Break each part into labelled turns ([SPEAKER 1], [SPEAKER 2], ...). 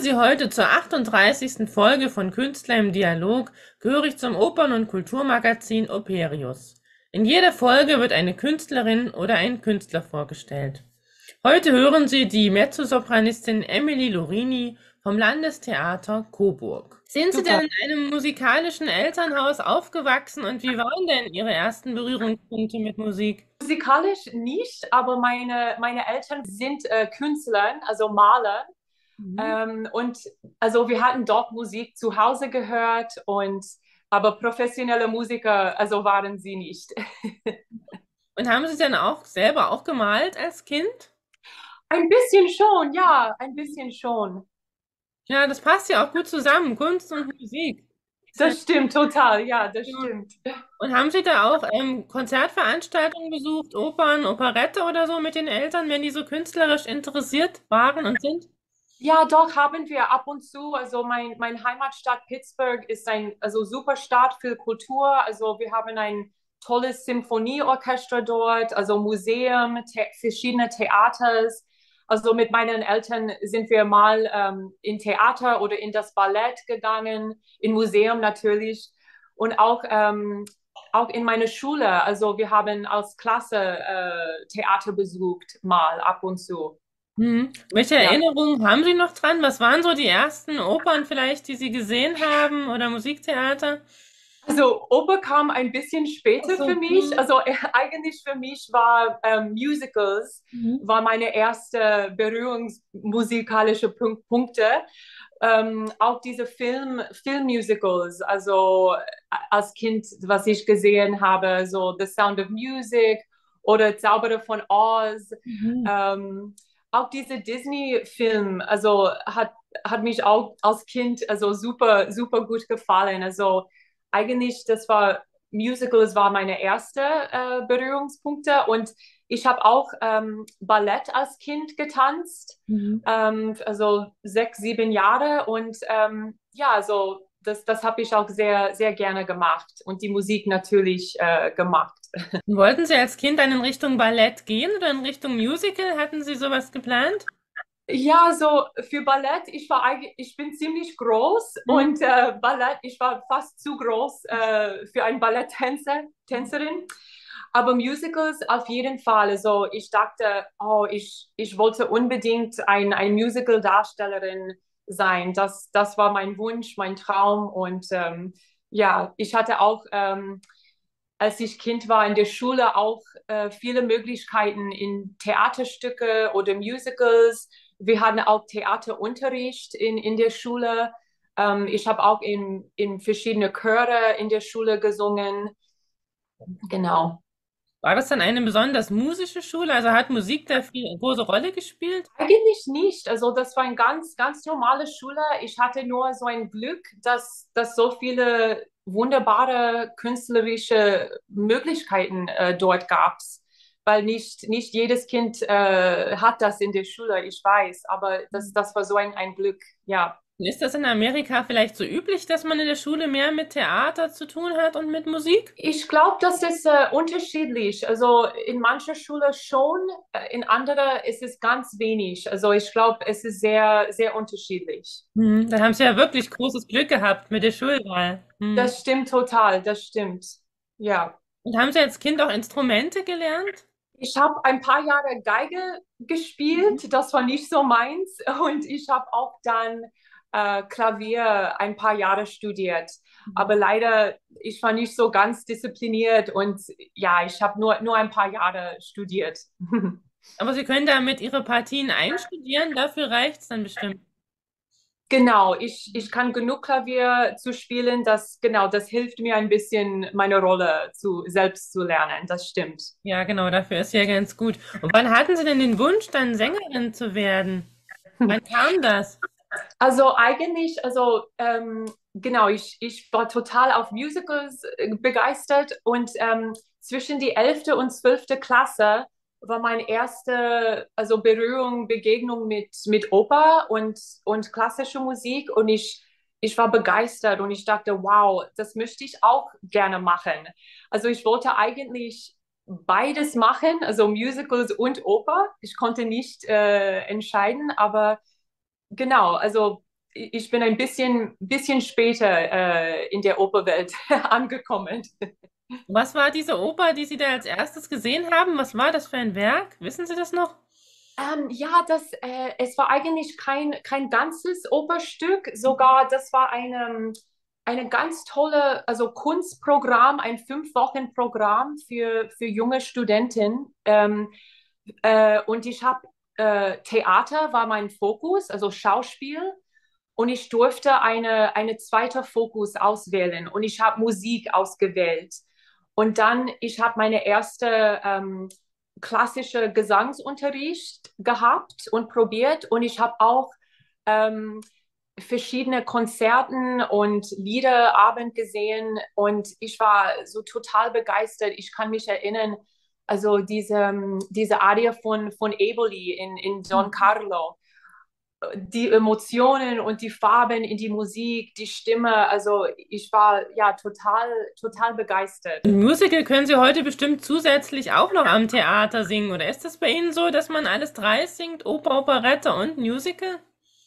[SPEAKER 1] Sie heute zur 38. Folge von Künstler im Dialog, gehörig zum Opern- und Kulturmagazin Operius. In jeder Folge wird eine Künstlerin oder ein Künstler vorgestellt. Heute hören Sie die Mezzosopranistin Emily Lorini vom Landestheater Coburg. Sind Sie
[SPEAKER 2] Super.
[SPEAKER 1] denn in einem musikalischen Elternhaus aufgewachsen und wie waren denn Ihre ersten Berührungspunkte mit Musik?
[SPEAKER 2] Musikalisch nicht, aber meine Eltern sind Künstler, also Maler.
[SPEAKER 1] Mhm.
[SPEAKER 2] Und also wir hatten dort Musik zu Hause gehört und aber professionelle Musiker, also waren sie nicht.
[SPEAKER 1] Und haben Sie dann auch selber auch gemalt als Kind?
[SPEAKER 2] Ein bisschen schon, ja, ein bisschen schon.
[SPEAKER 1] Ja, das passt ja auch gut zusammen, Kunst und Musik. Ist ja,
[SPEAKER 2] Das stimmt total, ja, das
[SPEAKER 1] ja.
[SPEAKER 2] stimmt.
[SPEAKER 1] Und haben Sie da auch Konzertveranstaltungen besucht, Opern, Operette oder so mit den Eltern, wenn die so künstlerisch interessiert waren und sind?
[SPEAKER 2] Ja, doch haben wir ab und zu. Also mein Heimatstadt Pittsburgh ist ein also super Stadt für Kultur. Also wir haben ein tolles Symphonieorchester dort, also Museum, verschiedene Theaters. Also mit meinen Eltern sind wir mal in Theater oder in das Ballett gegangen, in Museum natürlich und auch in meine Schule. Also wir haben als Klasse Theater besucht, mal ab und zu.
[SPEAKER 1] Welche
[SPEAKER 2] Ja.
[SPEAKER 1] Erinnerungen haben Sie noch dran? Was waren so die ersten Opern vielleicht, die Sie gesehen haben oder Musiktheater?
[SPEAKER 2] Also Oper kam ein bisschen
[SPEAKER 1] Ach
[SPEAKER 2] später für
[SPEAKER 1] so.
[SPEAKER 2] mich. Also eigentlich für mich war Musicals
[SPEAKER 1] Mhm.
[SPEAKER 2] war meine erste berührungsmusikalische Punkte. Auch diese Filmmusicals, also als Kind, was ich gesehen habe, so The Sound of Music oder Zauberer von Oz.
[SPEAKER 1] Mhm.
[SPEAKER 2] Auch diese Disney-Film, also hat mich auch als Kind also super gut gefallen. Also eigentlich, das war Musicals war meine erste Berührungspunkte und ich habe auch Ballett als Kind getanzt,
[SPEAKER 1] Mhm.
[SPEAKER 2] also 6, 7 Jahre und ja, also das habe ich auch sehr gerne gemacht und die Musik natürlich gemacht.
[SPEAKER 1] Wollten Sie als Kind dann in Richtung Ballett gehen oder in Richtung Musical? Hatten Sie sowas geplant?
[SPEAKER 2] Ja, so für Ballett, ich bin ziemlich groß
[SPEAKER 1] Mhm.
[SPEAKER 2] und Ballett, ich war fast zu groß für ein Tänzerin. Aber Musicals auf jeden Fall. Also ich dachte, oh, ich wollte unbedingt ein Musical-Darstellerin sein. Das war mein Wunsch, mein Traum. Und ja, ich hatte auch, als ich Kind war in der Schule, auch viele Möglichkeiten in Theaterstücke oder Musicals. Wir hatten auch Theaterunterricht in der Schule. Ich habe auch in verschiedene Chöre in der Schule gesungen. Genau.
[SPEAKER 1] War das dann eine besonders musische Schule? Also hat Musik da viel große Rolle gespielt?
[SPEAKER 2] Eigentlich nicht. Also das war eine ganz normale Schule. Ich hatte nur so ein Glück, dass so viele wunderbare künstlerische Möglichkeiten dort gab. Weil nicht jedes Kind hat das in der Schule, ich weiß. Aber das war so ein Glück, ja.
[SPEAKER 1] Ist das in Amerika vielleicht so üblich, dass man in der Schule mehr mit Theater zu tun hat und mit Musik?
[SPEAKER 2] Ich glaube, das ist unterschiedlich. Also in mancher Schule schon, in anderer ist es ganz wenig. Also ich glaube, es ist sehr unterschiedlich.
[SPEAKER 1] Dann haben Sie ja wirklich großes Glück gehabt mit der Schulwahl.
[SPEAKER 2] Das stimmt total, das stimmt. Ja.
[SPEAKER 1] Und haben Sie als Kind auch Instrumente gelernt?
[SPEAKER 2] Ich habe ein paar Jahre Geige gespielt, das war nicht so meins. Und ich habe auch dann Klavier ein paar Jahre studiert. Aber leider, ich war nicht so ganz diszipliniert und ja, ich habe nur ein paar Jahre studiert.
[SPEAKER 1] Aber Sie können damit Ihre Partien einstudieren, dafür reicht es dann bestimmt.
[SPEAKER 2] Genau, ich kann genug Klavier zu spielen, genau, das hilft mir ein bisschen, meine Rolle selbst zu lernen, das stimmt.
[SPEAKER 1] Ja, genau, dafür ist ja ganz gut. Und wann hatten Sie denn den Wunsch, dann Sängerin zu werden? Wann kam das?
[SPEAKER 2] Also eigentlich, also genau, ich war total auf Musicals begeistert und zwischen die 11. und 12. Klasse war meine erste also Begegnung mit Oper und klassischer Musik und ich war begeistert und ich dachte, wow, das möchte ich auch gerne machen. Also ich wollte eigentlich beides machen, also Musicals und Oper. Ich konnte nicht entscheiden, aber genau, also ich bin ein bisschen später in der Operwelt angekommen.
[SPEAKER 1] Was war diese Oper, die Sie da als erstes gesehen haben? Was war das für ein Werk? Wissen Sie das noch?
[SPEAKER 2] Ja, es war eigentlich kein ganzes Operstück, sogar das war eine ganz tolle, also Kunstprogramm, ein 5 Wochen Programm für junge Studenten. Und ich habe Theater war mein Fokus, also Schauspiel. Und ich durfte eine zweite Fokus auswählen und ich habe Musik ausgewählt. Und dann, ich habe meine erste klassische Gesangsunterricht gehabt und probiert und ich habe auch ähm, verschiedene Konzerten und Liederabend gesehen und ich war so total begeistert. Ich kann mich erinnern, also diese Arie von Eboli in Don Carlo, die Emotionen und die Farben in die Musik, die Stimme, also ich war ja total begeistert.
[SPEAKER 1] Ein Musical können Sie heute bestimmt zusätzlich auch noch am Theater singen, oder ist das bei Ihnen so, dass man alles drei singt? Oper, Operette und Musical?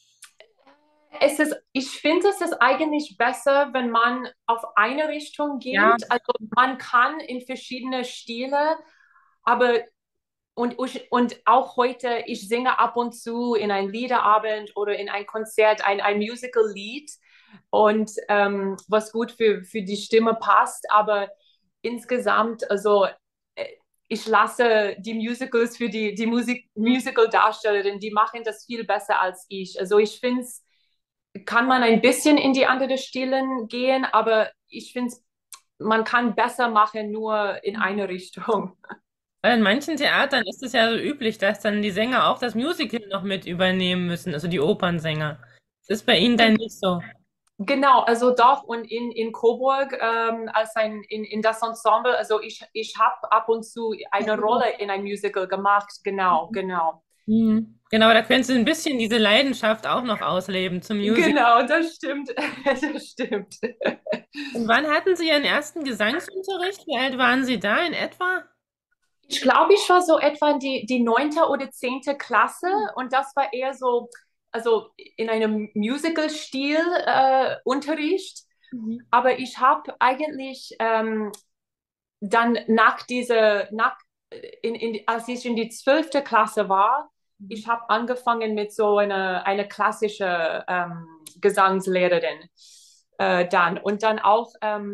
[SPEAKER 2] Ich finde, es ist eigentlich besser, wenn man auf eine Richtung
[SPEAKER 1] Ja.
[SPEAKER 2] geht. Also man kann in verschiedene Stile, aber und auch heute, ich singe ab und zu in ein Liederabend oder in ein Konzert ein Musical-Lied und was gut für die Stimme passt, aber insgesamt, also ich lasse die Musicals für die Musical-Darstellerin, die machen das viel besser als ich. Also ich finde es, kann man ein bisschen in die andere Stilen gehen, aber ich finde, man kann besser machen nur in eine Richtung.
[SPEAKER 1] Weil in manchen Theatern ist es ja so üblich, dass dann die Sänger auch das Musical noch mit übernehmen müssen, also die Opernsänger. Das ist bei Ihnen dann nicht so.
[SPEAKER 2] Genau, also doch und in Coburg als in das Ensemble, also ich habe ab und zu eine Rolle in ein Musical gemacht, genau.
[SPEAKER 1] Mhm. Genau, da können Sie ein bisschen diese Leidenschaft auch noch ausleben zum Musical.
[SPEAKER 2] Genau, das stimmt, das stimmt.
[SPEAKER 1] Und wann hatten Sie Ihren ersten Gesangsunterricht? Wie alt waren Sie da in etwa?
[SPEAKER 2] Ich glaube, ich war so etwa die 9. oder 10. Klasse und das war eher so, also in einem Musical-Stil Unterricht.
[SPEAKER 1] Mhm.
[SPEAKER 2] Aber ich habe eigentlich dann als ich in die 12. Klasse war, ich habe angefangen mit so eine klassische Gesangslehrerin dann. Und dann auch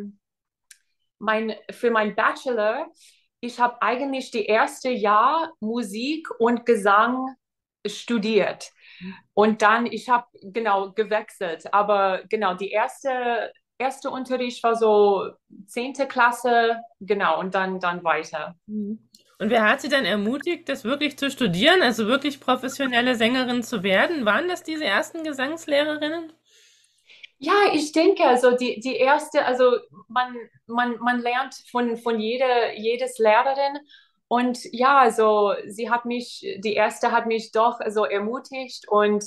[SPEAKER 2] für mein Bachelor, ich habe eigentlich die erste Jahr Musik und Gesang studiert. Und dann, ich habe genau gewechselt. Aber genau, die erste Unterricht war so 10. Klasse, genau, und dann weiter.
[SPEAKER 1] Mhm. Und wer hat Sie dann ermutigt, das wirklich zu studieren, also wirklich professionelle Sängerin zu werden? Waren das diese ersten Gesangslehrerinnen?
[SPEAKER 2] Ja, ich denke, also die erste, also man lernt von jedes Lehrerin. Und ja, also die erste hat mich doch so ermutigt und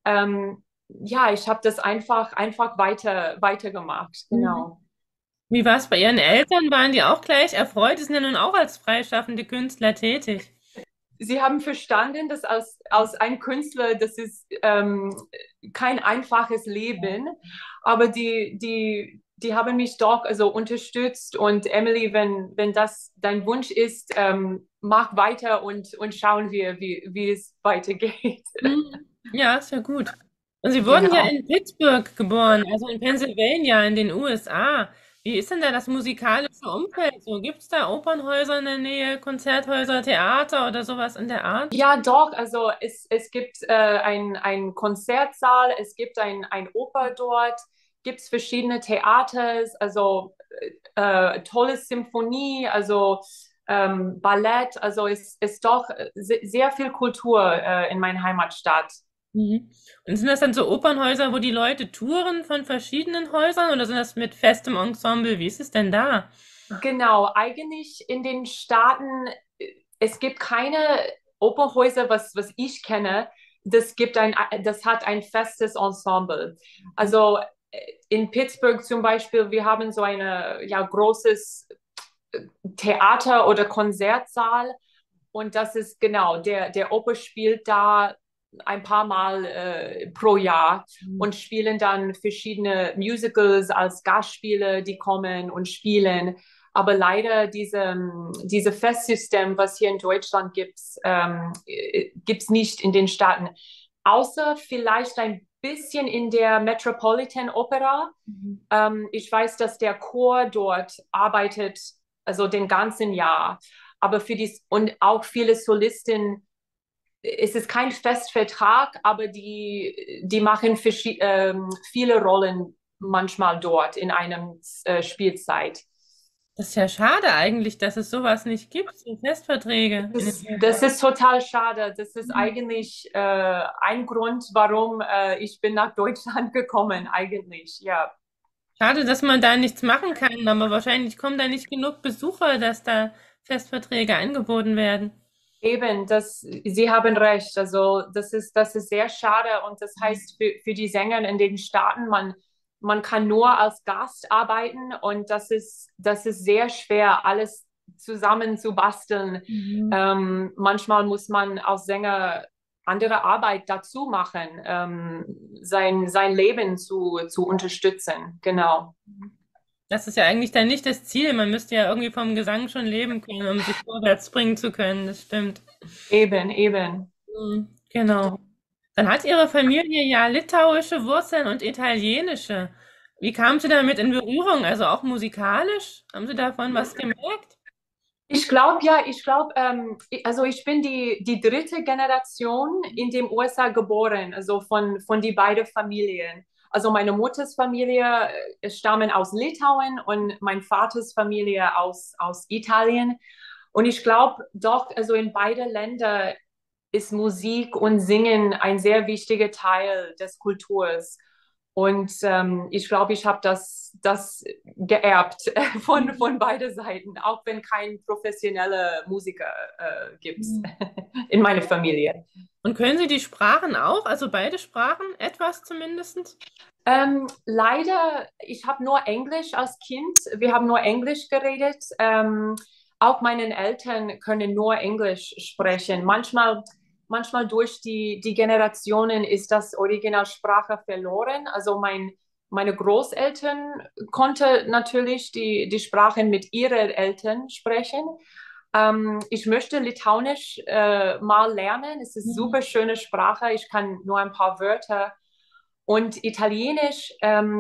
[SPEAKER 2] ja, ich habe das einfach weitergemacht,
[SPEAKER 1] Mhm.
[SPEAKER 2] genau.
[SPEAKER 1] Wie war es bei Ihren Eltern? Waren die auch gleich erfreut? Die sind ja nun auch als freischaffende Künstler tätig.
[SPEAKER 2] Sie haben verstanden, dass als ein Künstler, das ist kein einfaches Leben, aber die haben mich doch also unterstützt und Emily, wenn das dein Wunsch ist, mach weiter und schauen wir, wie es weitergeht.
[SPEAKER 1] Mhm. Ja, ist ja gut. Und Sie wurden ja
[SPEAKER 2] Genau.
[SPEAKER 1] in Pittsburgh geboren, also in Pennsylvania in den USA. Wie ist denn da das musikalische Umfeld? So, gibt es da Opernhäuser in der Nähe, Konzerthäuser, Theater oder sowas in der Art?
[SPEAKER 2] Ja, doch, also es gibt ein Konzertsaal, es gibt ein Oper dort, gibt es verschiedene Theaters, also tolle Symphonie, also Ballett, also es ist doch sehr viel Kultur in meiner Heimatstadt.
[SPEAKER 1] Mhm. Und sind das dann so Opernhäuser, wo die Leute touren von verschiedenen Häusern oder sind das mit festem Ensemble? Wie ist es denn da?
[SPEAKER 2] Genau, eigentlich in den Staaten, es gibt keine Opernhäuser, was ich kenne, das hat ein festes Ensemble. Also in Pittsburgh zum Beispiel, wir haben so eine ja großes Theater- oder Konzertsaal und das ist genau, der Oper spielt da ein paar Mal pro Jahr
[SPEAKER 1] Mhm.
[SPEAKER 2] und spielen dann verschiedene Musicals als Gastspiele, die kommen und spielen. Aber leider diese Festsystem, was hier in Deutschland gibt, gibt es nicht in den Staaten. Außer vielleicht ein bisschen in der Metropolitan Opera.
[SPEAKER 1] Mhm.
[SPEAKER 2] Ich weiß, dass der Chor dort arbeitet, also den ganzen Jahr. Aber für die, und auch viele Solisten, es ist kein Festvertrag, aber die machen viele Rollen manchmal dort in einem Spielzeit.
[SPEAKER 1] Das ist ja schade eigentlich, dass es sowas nicht gibt, so Festverträge.
[SPEAKER 2] Das ist total schade. Das ist eigentlich ein Grund, warum ich bin nach Deutschland gekommen, eigentlich. Ja,
[SPEAKER 1] Schade, dass man da nichts machen kann, aber wahrscheinlich kommen da nicht genug Besucher, dass da Festverträge angeboten werden.
[SPEAKER 2] eben, Sie haben recht. Also das ist sehr schade und das heißt für die Sänger in den Staaten, man kann nur als Gast arbeiten und das ist sehr schwer, alles zusammen zu basteln.
[SPEAKER 1] Mhm.
[SPEAKER 2] Manchmal muss man als Sänger andere Arbeit dazu machen, sein Leben zu unterstützen. Genau.
[SPEAKER 1] Das ist ja eigentlich dann nicht das Ziel. Man müsste ja irgendwie vom Gesang schon leben können, um sich vorwärts bringen zu können. Das stimmt.
[SPEAKER 2] Eben, eben.
[SPEAKER 1] Mhm. Genau. Dann hat Ihre Familie ja litauische Wurzeln und italienische. Wie kamen Sie damit in Berührung? Also auch musikalisch? Haben Sie davon was gemerkt?
[SPEAKER 2] Ich glaube, ja, ich glaube, also ich bin die dritte Generation in den USA geboren, also von die beiden Familien. Also meine Mutters Familie stammen aus Litauen und mein Vaters Familie aus Italien. Und ich glaube doch, also in beide Länder ist Musik und Singen ein sehr wichtiger Teil des Kulturs. Und ich glaube, ich habe das geerbt von beiden Seiten, auch wenn kein professioneller Musiker gibt
[SPEAKER 1] Mhm.
[SPEAKER 2] in meiner Familie.
[SPEAKER 1] Und können Sie die Sprachen auch, also beide Sprachen, etwas zumindest?
[SPEAKER 2] Leider, ich habe nur Englisch als Kind. Wir haben nur Englisch geredet. Auch meine Eltern können nur Englisch sprechen. Manchmal durch die Generationen ist das Originalsprache verloren. Also meine Großeltern konnten natürlich die Sprachen mit ihren Eltern sprechen. Ich möchte Litauisch mal lernen. Es ist eine
[SPEAKER 1] Mhm.
[SPEAKER 2] super schöne Sprache. Ich kann nur ein paar Wörter. Und Italienisch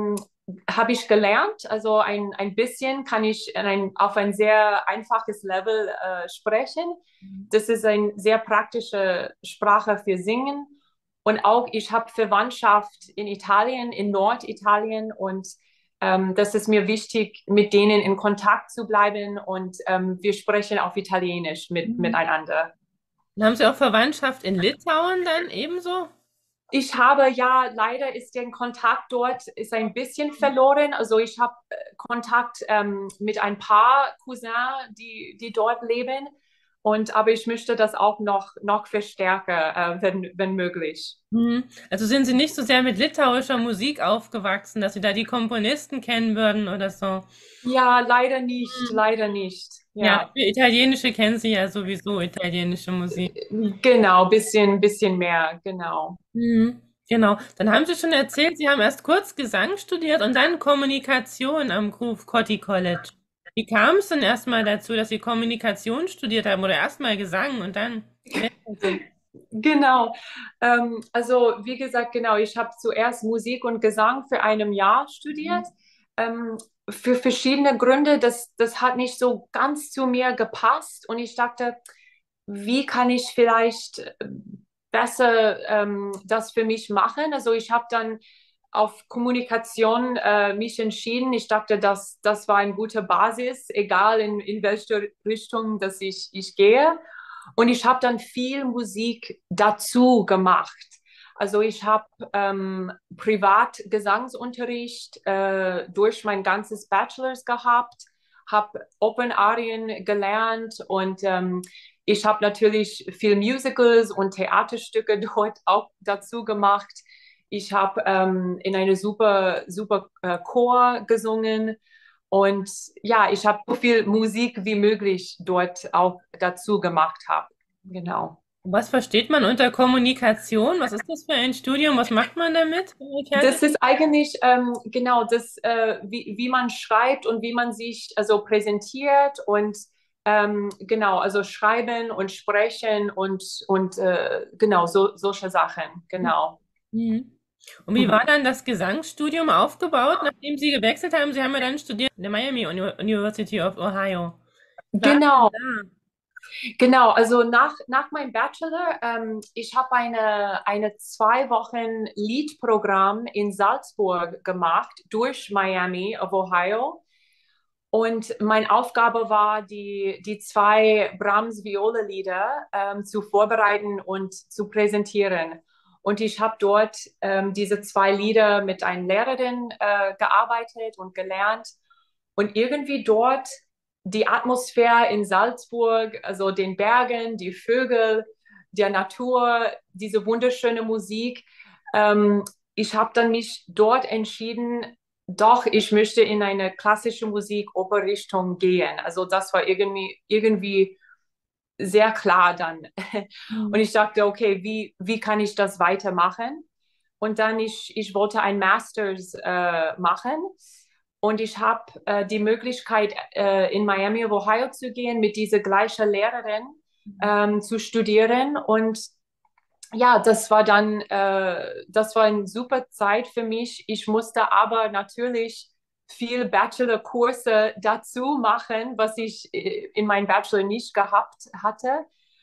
[SPEAKER 2] habe ich gelernt, also ein bisschen kann ich auf ein sehr einfaches Level sprechen. Das ist eine sehr praktische Sprache für Singen. Und auch ich habe Verwandtschaft in Italien, in Norditalien und das ist mir wichtig, mit denen in Kontakt zu bleiben und wir sprechen auf Italienisch
[SPEAKER 1] Mhm.
[SPEAKER 2] miteinander.
[SPEAKER 1] Und haben Sie auch Verwandtschaft in Litauen dann ebenso?
[SPEAKER 2] Ich habe ja, leider ist der Kontakt dort ist ein bisschen verloren. Also ich habe Kontakt mit ein paar Cousins, die dort leben. Aber ich möchte das auch noch verstärken, wenn möglich.
[SPEAKER 1] Mhm. Also sind Sie nicht so sehr mit litauischer Musik aufgewachsen, dass Sie da die Komponisten kennen würden oder so?
[SPEAKER 2] Ja, leider nicht,
[SPEAKER 1] Mhm.
[SPEAKER 2] leider nicht.
[SPEAKER 1] Ja,
[SPEAKER 2] Ja,
[SPEAKER 1] für italienische kennen Sie ja sowieso italienische Musik.
[SPEAKER 2] genau, bisschen mehr, genau.
[SPEAKER 1] Mhm. Genau. Dann haben Sie schon erzählt, Sie haben erst kurz Gesang studiert und dann Kommunikation am Groove Cotti College. Wie kam es denn erstmal dazu, dass Sie Kommunikation studiert haben oder erstmal Gesang und dann gewechselt sind?
[SPEAKER 2] Genau. Also wie gesagt, genau, ich habe zuerst Musik und Gesang für ein Jahr studiert. Ähm, für verschiedene Gründe, das hat nicht so ganz zu mir gepasst. Und ich dachte, wie kann ich vielleicht besser das für mich machen? Also ich habe dann auf Kommunikation mich entschieden. Ich dachte, das war eine gute Basis, egal in welche Richtung ich gehe. Und ich habe dann viel Musik dazu gemacht. Also ich habe privat Gesangsunterricht durch mein ganzes Bachelors gehabt, habe Open Arien gelernt und ich habe natürlich viel Musicals und Theaterstücke dort auch dazu gemacht. Ich habe in eine super Chor gesungen und ja, ich habe so viel Musik wie möglich dort auch dazu gemacht habe. Genau.
[SPEAKER 1] Was versteht man unter Kommunikation? Was ist das für ein Studium? Was macht man damit, wenn man fertig
[SPEAKER 2] Das ist eigentlich genau das, wie man schreibt und wie man sich also präsentiert und genau, also schreiben und sprechen und genau, solche Sachen,
[SPEAKER 1] ist?
[SPEAKER 2] genau.
[SPEAKER 1] Mhm. Und wie war
[SPEAKER 2] Mhm.
[SPEAKER 1] dann das Gesangsstudium aufgebaut, nachdem Sie gewechselt haben? Sie haben ja dann studiert in der University of Ohio. Wie war es denn
[SPEAKER 2] Genau,
[SPEAKER 1] da?
[SPEAKER 2] genau. Also nach meinem Bachelor, ich habe eine 2 Wochen Liedprogramm in Salzburg gemacht durch Miami of Ohio. Und meine Aufgabe war, die zwei Brahms-Viola-Lieder zu vorbereiten und zu präsentieren. Und ich habe dort diese zwei Lieder mit einer Lehrerin gearbeitet und gelernt. Und irgendwie dort die Atmosphäre in Salzburg, also den Bergen, die Vögel, der Natur, diese wunderschöne Musik. Ähm, Ich habe dann mich dort entschieden, doch, ich möchte in eine klassische Musik, Operrichtung gehen. Also das war irgendwie sehr klar dann. Und
[SPEAKER 1] Mhm.
[SPEAKER 2] ich dachte, okay, wie kann ich das weitermachen? Und dann ich wollte ein Masters machen. Und ich habe die Möglichkeit, in Miami, Ohio zu gehen, mit dieser gleichen Lehrerin zu studieren. Und ja, das war eine super Zeit für mich. Ich musste aber natürlich viel Bachelor-Kurse dazu machen, was ich in meinem Bachelor nicht gehabt hatte.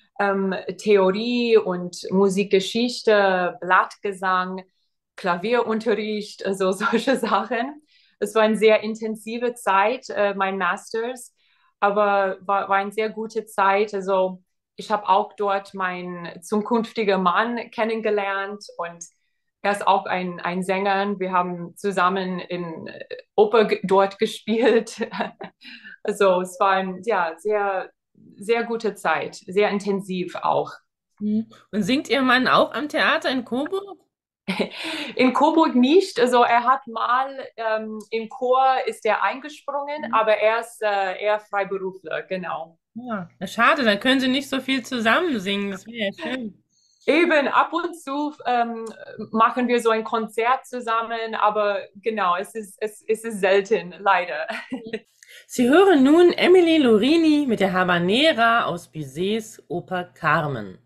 [SPEAKER 2] Theorie und Musikgeschichte, Blattgesang, Klavierunterricht, also solche Sachen. Es war eine sehr intensive Zeit, mein Masters, aber war eine sehr gute Zeit. Also ich habe auch dort meinen zukünftigen Mann kennengelernt und er ist auch ein Sänger. Wir haben zusammen in Oper dort gespielt. Also es war eine ja, sehr gute Zeit, sehr intensiv auch.
[SPEAKER 1] Mhm. Und singt Ihr Mann auch am Theater in Coburg?
[SPEAKER 2] In Coburg nicht, also er hat mal im Chor ist er eingesprungen,
[SPEAKER 1] Mhm.
[SPEAKER 2] aber er ist eher Freiberufler, genau.
[SPEAKER 1] Ja, na schade, dann können Sie nicht so viel zusammen singen. Das wäre ja schön.
[SPEAKER 2] Eben, ab und zu machen wir so ein Konzert zusammen, aber genau, es ist selten, leider.
[SPEAKER 1] Sie hören nun Emily Lorini mit der Habanera aus Bizets Oper Carmen.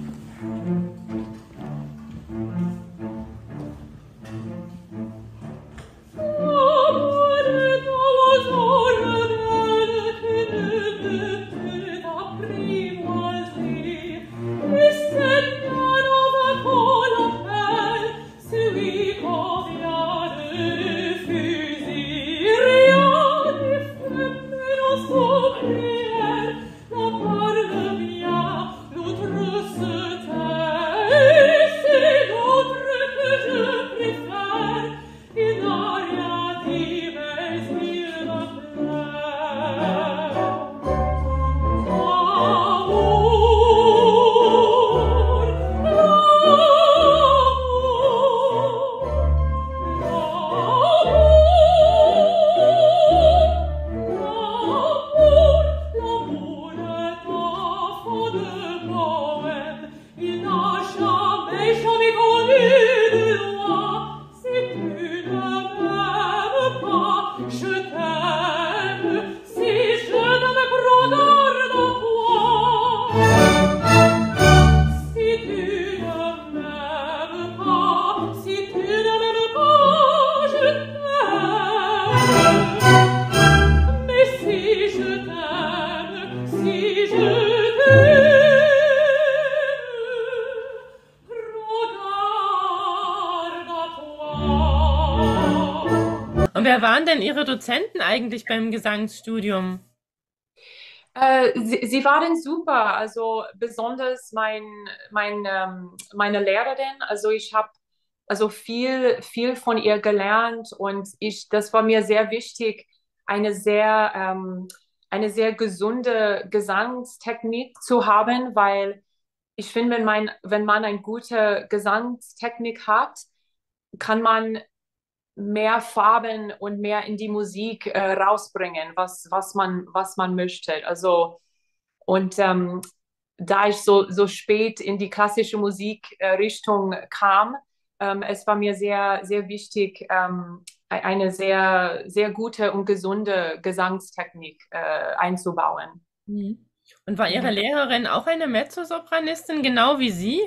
[SPEAKER 1] Und wer waren denn Ihre Dozenten eigentlich beim Gesangsstudium?
[SPEAKER 2] Sie waren super, also besonders meine Lehrerin. Also ich habe also viel von ihr gelernt und das war mir sehr wichtig, eine eine sehr gesunde Gesangstechnik zu haben, weil ich finde, wenn man eine gute Gesangstechnik hat, kann man mehr Farben und mehr in die Musik rausbringen, was man möchte. Also, und da ich so spät in die klassische Musikrichtung kam, es war mir sehr wichtig, eine sehr gute und gesunde Gesangstechnik einzubauen.
[SPEAKER 1] Mhm. Und war Ihre
[SPEAKER 2] Ja.
[SPEAKER 1] Lehrerin auch eine Mezzosopranistin, genau wie Sie?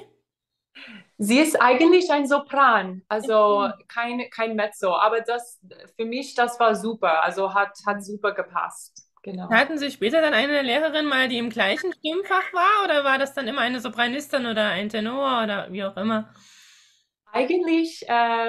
[SPEAKER 2] Sie ist eigentlich ein Sopran, also
[SPEAKER 1] Mhm.
[SPEAKER 2] kein Mezzo, aber das für mich, das war super, also hat super gepasst. Genau.
[SPEAKER 1] Hatten Sie später dann eine Lehrerin mal, die im gleichen Stimmfach war, oder war das dann immer eine Sopranistin oder ein Tenor oder wie auch immer?
[SPEAKER 2] Eigentlich,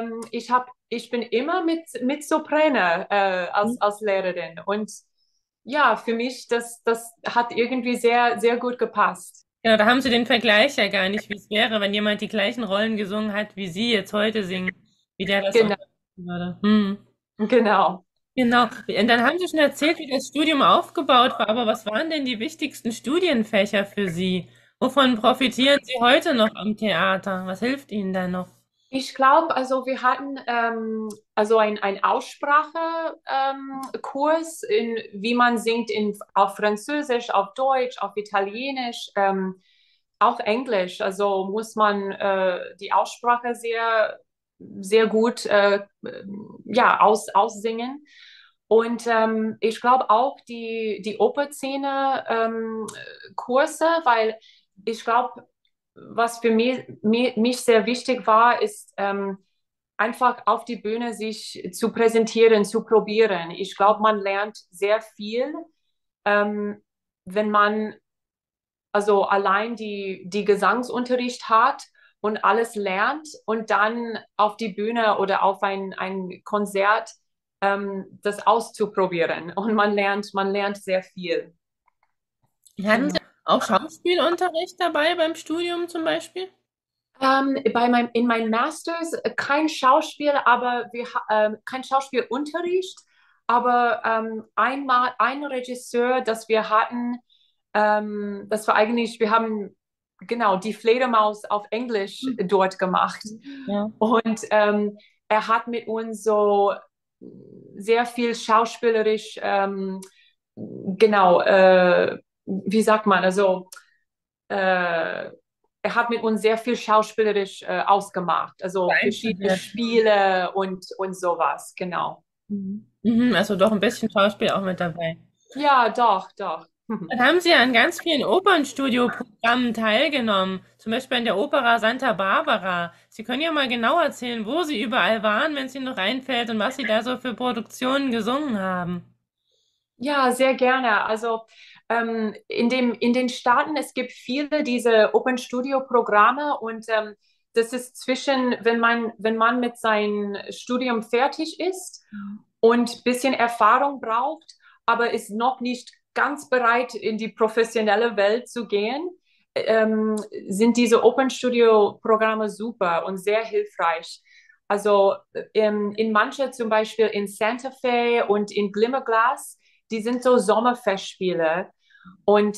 [SPEAKER 2] ich bin immer mit Soprane als Lehrerin und ja, für mich, das hat irgendwie sehr gut gepasst.
[SPEAKER 1] Genau, da haben Sie den Vergleich ja gar nicht, wie es wäre, wenn jemand die gleichen Rollen gesungen hat, wie Sie jetzt heute singen, wie der das
[SPEAKER 2] Genau,
[SPEAKER 1] unterrichten würde. Hm.
[SPEAKER 2] genau.
[SPEAKER 1] Genau. Und dann haben Sie schon erzählt, wie das Studium aufgebaut war, aber was waren denn die wichtigsten Studienfächer für Sie? Wovon profitieren Sie heute noch am Theater? Was hilft Ihnen da noch?
[SPEAKER 2] Ich glaube, also wir hatten also ein Aussprache Kurs in wie man singt auf Französisch, auf Deutsch, auf Italienisch, auch Englisch. Also muss man die Aussprache sehr gut ja, aussingen. Und ich glaube auch die Operszene Kurse, weil ich glaube, was für mich sehr wichtig war, ist einfach auf die Bühne sich zu präsentieren, zu probieren. Ich glaube, man lernt sehr viel, ähm, wenn man also allein die Gesangsunterricht hat und alles lernt und dann auf die Bühne oder auf ein Konzert das auszuprobieren. Und man lernt sehr viel.
[SPEAKER 1] Hatten Sie
[SPEAKER 2] Genau.
[SPEAKER 1] auch Schauspielunterricht dabei beim Studium zum Beispiel?
[SPEAKER 2] In meinem Masters kein Schauspiel, aber kein Schauspielunterricht, aber einmal ein Regisseur, das wir hatten, das war eigentlich, wir haben genau die Fledermaus auf Englisch
[SPEAKER 1] Hm.
[SPEAKER 2] dort gemacht
[SPEAKER 1] Ja.
[SPEAKER 2] und er hat mit uns so sehr viel schauspielerisch, genau, wie sagt man, also äh, er hat mit uns sehr viel schauspielerisch ausgemacht, also verschiedene
[SPEAKER 1] Einstudiert.
[SPEAKER 2] Spiele und sowas, genau.
[SPEAKER 1] Mhm. Mhm, also doch ein bisschen Schauspiel auch mit dabei.
[SPEAKER 2] Ja, doch.
[SPEAKER 1] Dann haben Sie ja an ganz vielen Opernstudio-Programmen teilgenommen, zum Beispiel an der Opera Santa Barbara. Sie können ja mal genau erzählen, wo Sie überall waren, wenn es Ihnen noch einfällt und was Sie da so für Produktionen gesungen haben.
[SPEAKER 2] Ja, sehr gerne. Also in den Staaten, es gibt viele diese Open Studio Programme und das ist zwischen, wenn man mit seinem Studium fertig ist und ein bisschen Erfahrung braucht, aber ist noch nicht ganz bereit, in die professionelle Welt zu gehen, ähm, sind diese Open Studio Programme super und sehr hilfreich. Also in manche, zum Beispiel in Santa Fe und in Glimmerglass, die sind so Sommerfestspiele. Und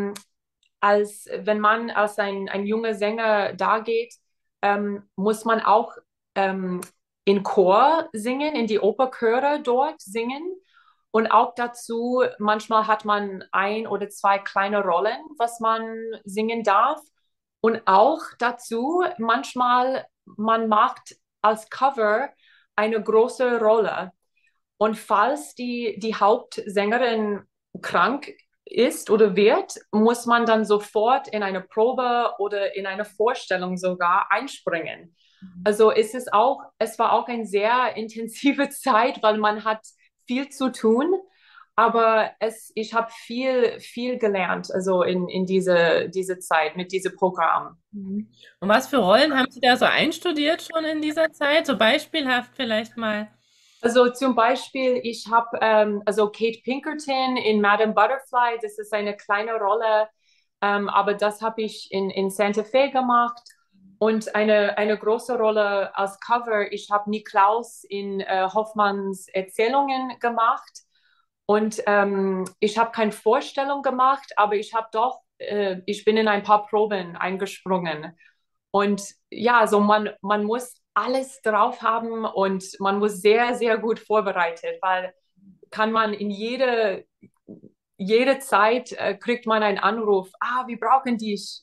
[SPEAKER 2] wenn man als ein junger Sänger da geht, muss man auch ähm, in Chor singen, in die Operchöre dort singen. Und auch dazu, manchmal hat man ein oder zwei kleine Rollen, was man singen darf. Und auch dazu, manchmal, man macht als Cover eine große Rolle. Und falls die Hauptsängerin krank ist oder wird, muss man dann sofort in eine Probe oder in eine Vorstellung sogar einspringen. Also es war auch eine sehr intensive Zeit, weil man hat viel zu tun, aber ich habe viel gelernt, also in diese Zeit mit diesem Programm.
[SPEAKER 1] Mhm. Und was für Rollen haben Sie da so einstudiert schon in dieser Zeit? So beispielhaft vielleicht mal.
[SPEAKER 2] Also zum Beispiel, ich habe also Kate Pinkerton in Madame Butterfly, das ist eine kleine Rolle, aber das habe ich in Santa Fe gemacht. Und eine große Rolle als Cover, ich habe Niklaus in Hoffmanns Erzählungen gemacht. Und ich habe keine Vorstellung gemacht, aber ich bin in ein paar Proben eingesprungen. Und ja, so man muss alles drauf haben und man muss sehr gut vorbereitet, weil kann man jede Zeit kriegt man einen Anruf, wir brauchen dich,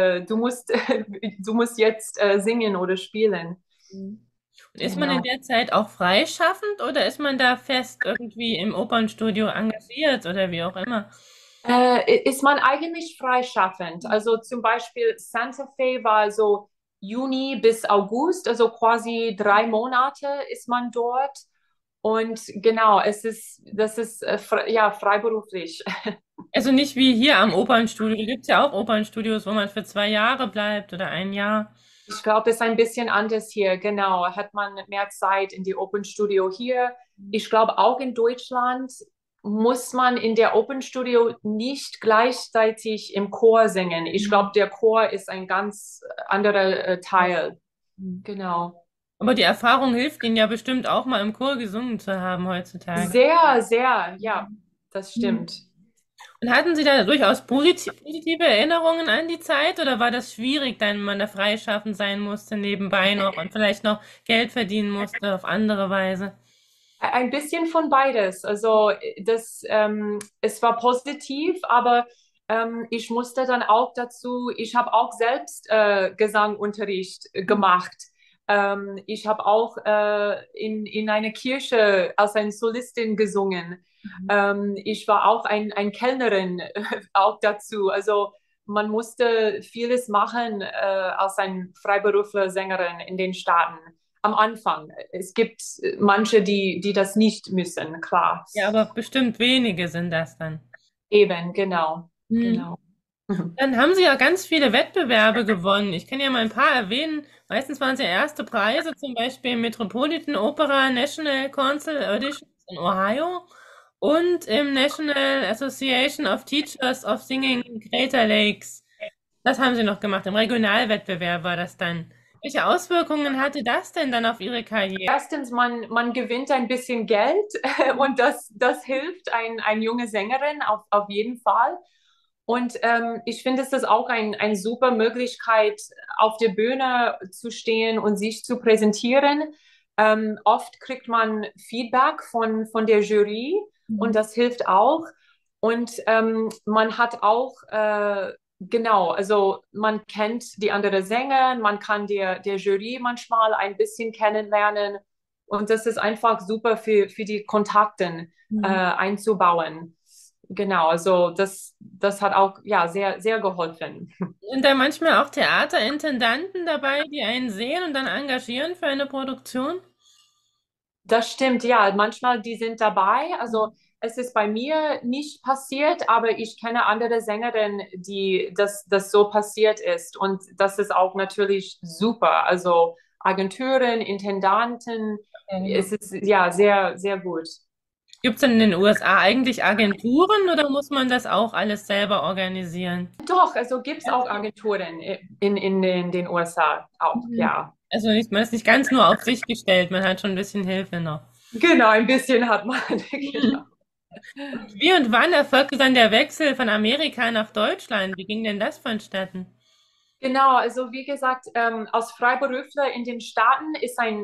[SPEAKER 2] du musst jetzt singen oder spielen.
[SPEAKER 1] Mhm. Und ist man in
[SPEAKER 2] Genau.
[SPEAKER 1] der Zeit auch freischaffend oder ist man da fest irgendwie im Opernstudio engagiert oder wie auch immer?
[SPEAKER 2] Ist man eigentlich freischaffend? Also zum Beispiel Santa Fe war so Juni bis August, also quasi 3 Monate ist man dort. Und genau, das ist ja freiberuflich.
[SPEAKER 1] Also nicht wie hier am Opernstudio. Da gibt's ja auch Opernstudios, wo man für 2 Jahre bleibt oder ein Jahr.
[SPEAKER 2] Ich glaube, es ist ein bisschen anders hier. Genau, hat man mehr Zeit in die Open Studio hier. Ich glaube, auch in Deutschland muss man in der Open Studio nicht gleichzeitig im Chor singen. Ich glaube, der Chor ist ein ganz anderer Teil. Genau.
[SPEAKER 1] Aber die Erfahrung hilft Ihnen ja bestimmt auch mal im Chor gesungen zu haben heutzutage.
[SPEAKER 2] Sehr, sehr, ja, das stimmt.
[SPEAKER 1] Und hatten Sie da durchaus positive Erinnerungen an die Zeit oder war das schwierig, dann, wenn man da freischaffend sein musste nebenbei noch und vielleicht noch Geld verdienen musste auf andere Weise?
[SPEAKER 2] Ein bisschen von beides. Also es war positiv, aber ich musste dann auch dazu, ich habe auch selbst Gesangunterricht gemacht. Ich habe auch in einer Kirche als eine Solistin gesungen. Ich war auch ein Kellnerin auch dazu. Also man musste vieles machen als ein Freiberufler-Sängerin in den Staaten am Anfang. Es gibt manche, die das nicht müssen, klar.
[SPEAKER 1] Ja, aber bestimmt wenige sind das dann.
[SPEAKER 2] Eben, genau,
[SPEAKER 1] Mhm.
[SPEAKER 2] genau.
[SPEAKER 1] Dann haben Sie ja ganz viele Wettbewerbe gewonnen. Ich kann ja mal ein paar erwähnen. Meistens waren es ja erste Preise, zum Beispiel im Metropolitan Opera National Council Auditions in Ohio und im National Association of Teachers of Singing in Greater Lakes. Das haben Sie noch gemacht. Im Regionalwettbewerb war das dann. Welche Auswirkungen hatte das denn dann auf Ihre Karriere?
[SPEAKER 2] Erstens, man gewinnt ein bisschen Geld und das hilft ein junge Sängerin auf jeden Fall. Und ich finde, es ist auch eine super Möglichkeit, auf der Bühne zu stehen und sich zu präsentieren. Oft kriegt man Feedback von der Jury und das hilft auch. Und man hat auch genau, also man kennt die anderen Sänger, man kann der Jury manchmal ein bisschen kennenlernen und das ist einfach super für die Kontakten einzubauen. Genau, also das hat auch ja sehr, sehr geholfen.
[SPEAKER 1] Sind da manchmal auch Theaterintendanten dabei, die einen sehen und dann engagieren für eine Produktion?
[SPEAKER 2] Das stimmt, ja. Manchmal die sind dabei. Also es ist bei mir nicht passiert, aber ich kenne andere Sängerinnen, die das so passiert ist. Und das ist auch natürlich super. Also Agenturen, Intendanten,
[SPEAKER 1] Ja, genau.
[SPEAKER 2] es ist ja sehr, sehr gut.
[SPEAKER 1] Gibt es denn in den USA eigentlich Agenturen oder muss man das auch alles selber organisieren?
[SPEAKER 2] Doch, also gibt es auch Agenturen in den USA auch,
[SPEAKER 1] Mhm.
[SPEAKER 2] ja.
[SPEAKER 1] Also nicht, man ist nicht ganz nur auf sich gestellt, man hat schon ein bisschen Hilfe noch.
[SPEAKER 2] Genau, ein bisschen hat man, genau.
[SPEAKER 1] Mhm. Wie und wann erfolgte dann der Wechsel von Amerika nach Deutschland? Wie ging denn das vonstatten?
[SPEAKER 2] Genau, also wie gesagt, als Freiberufler in den Staaten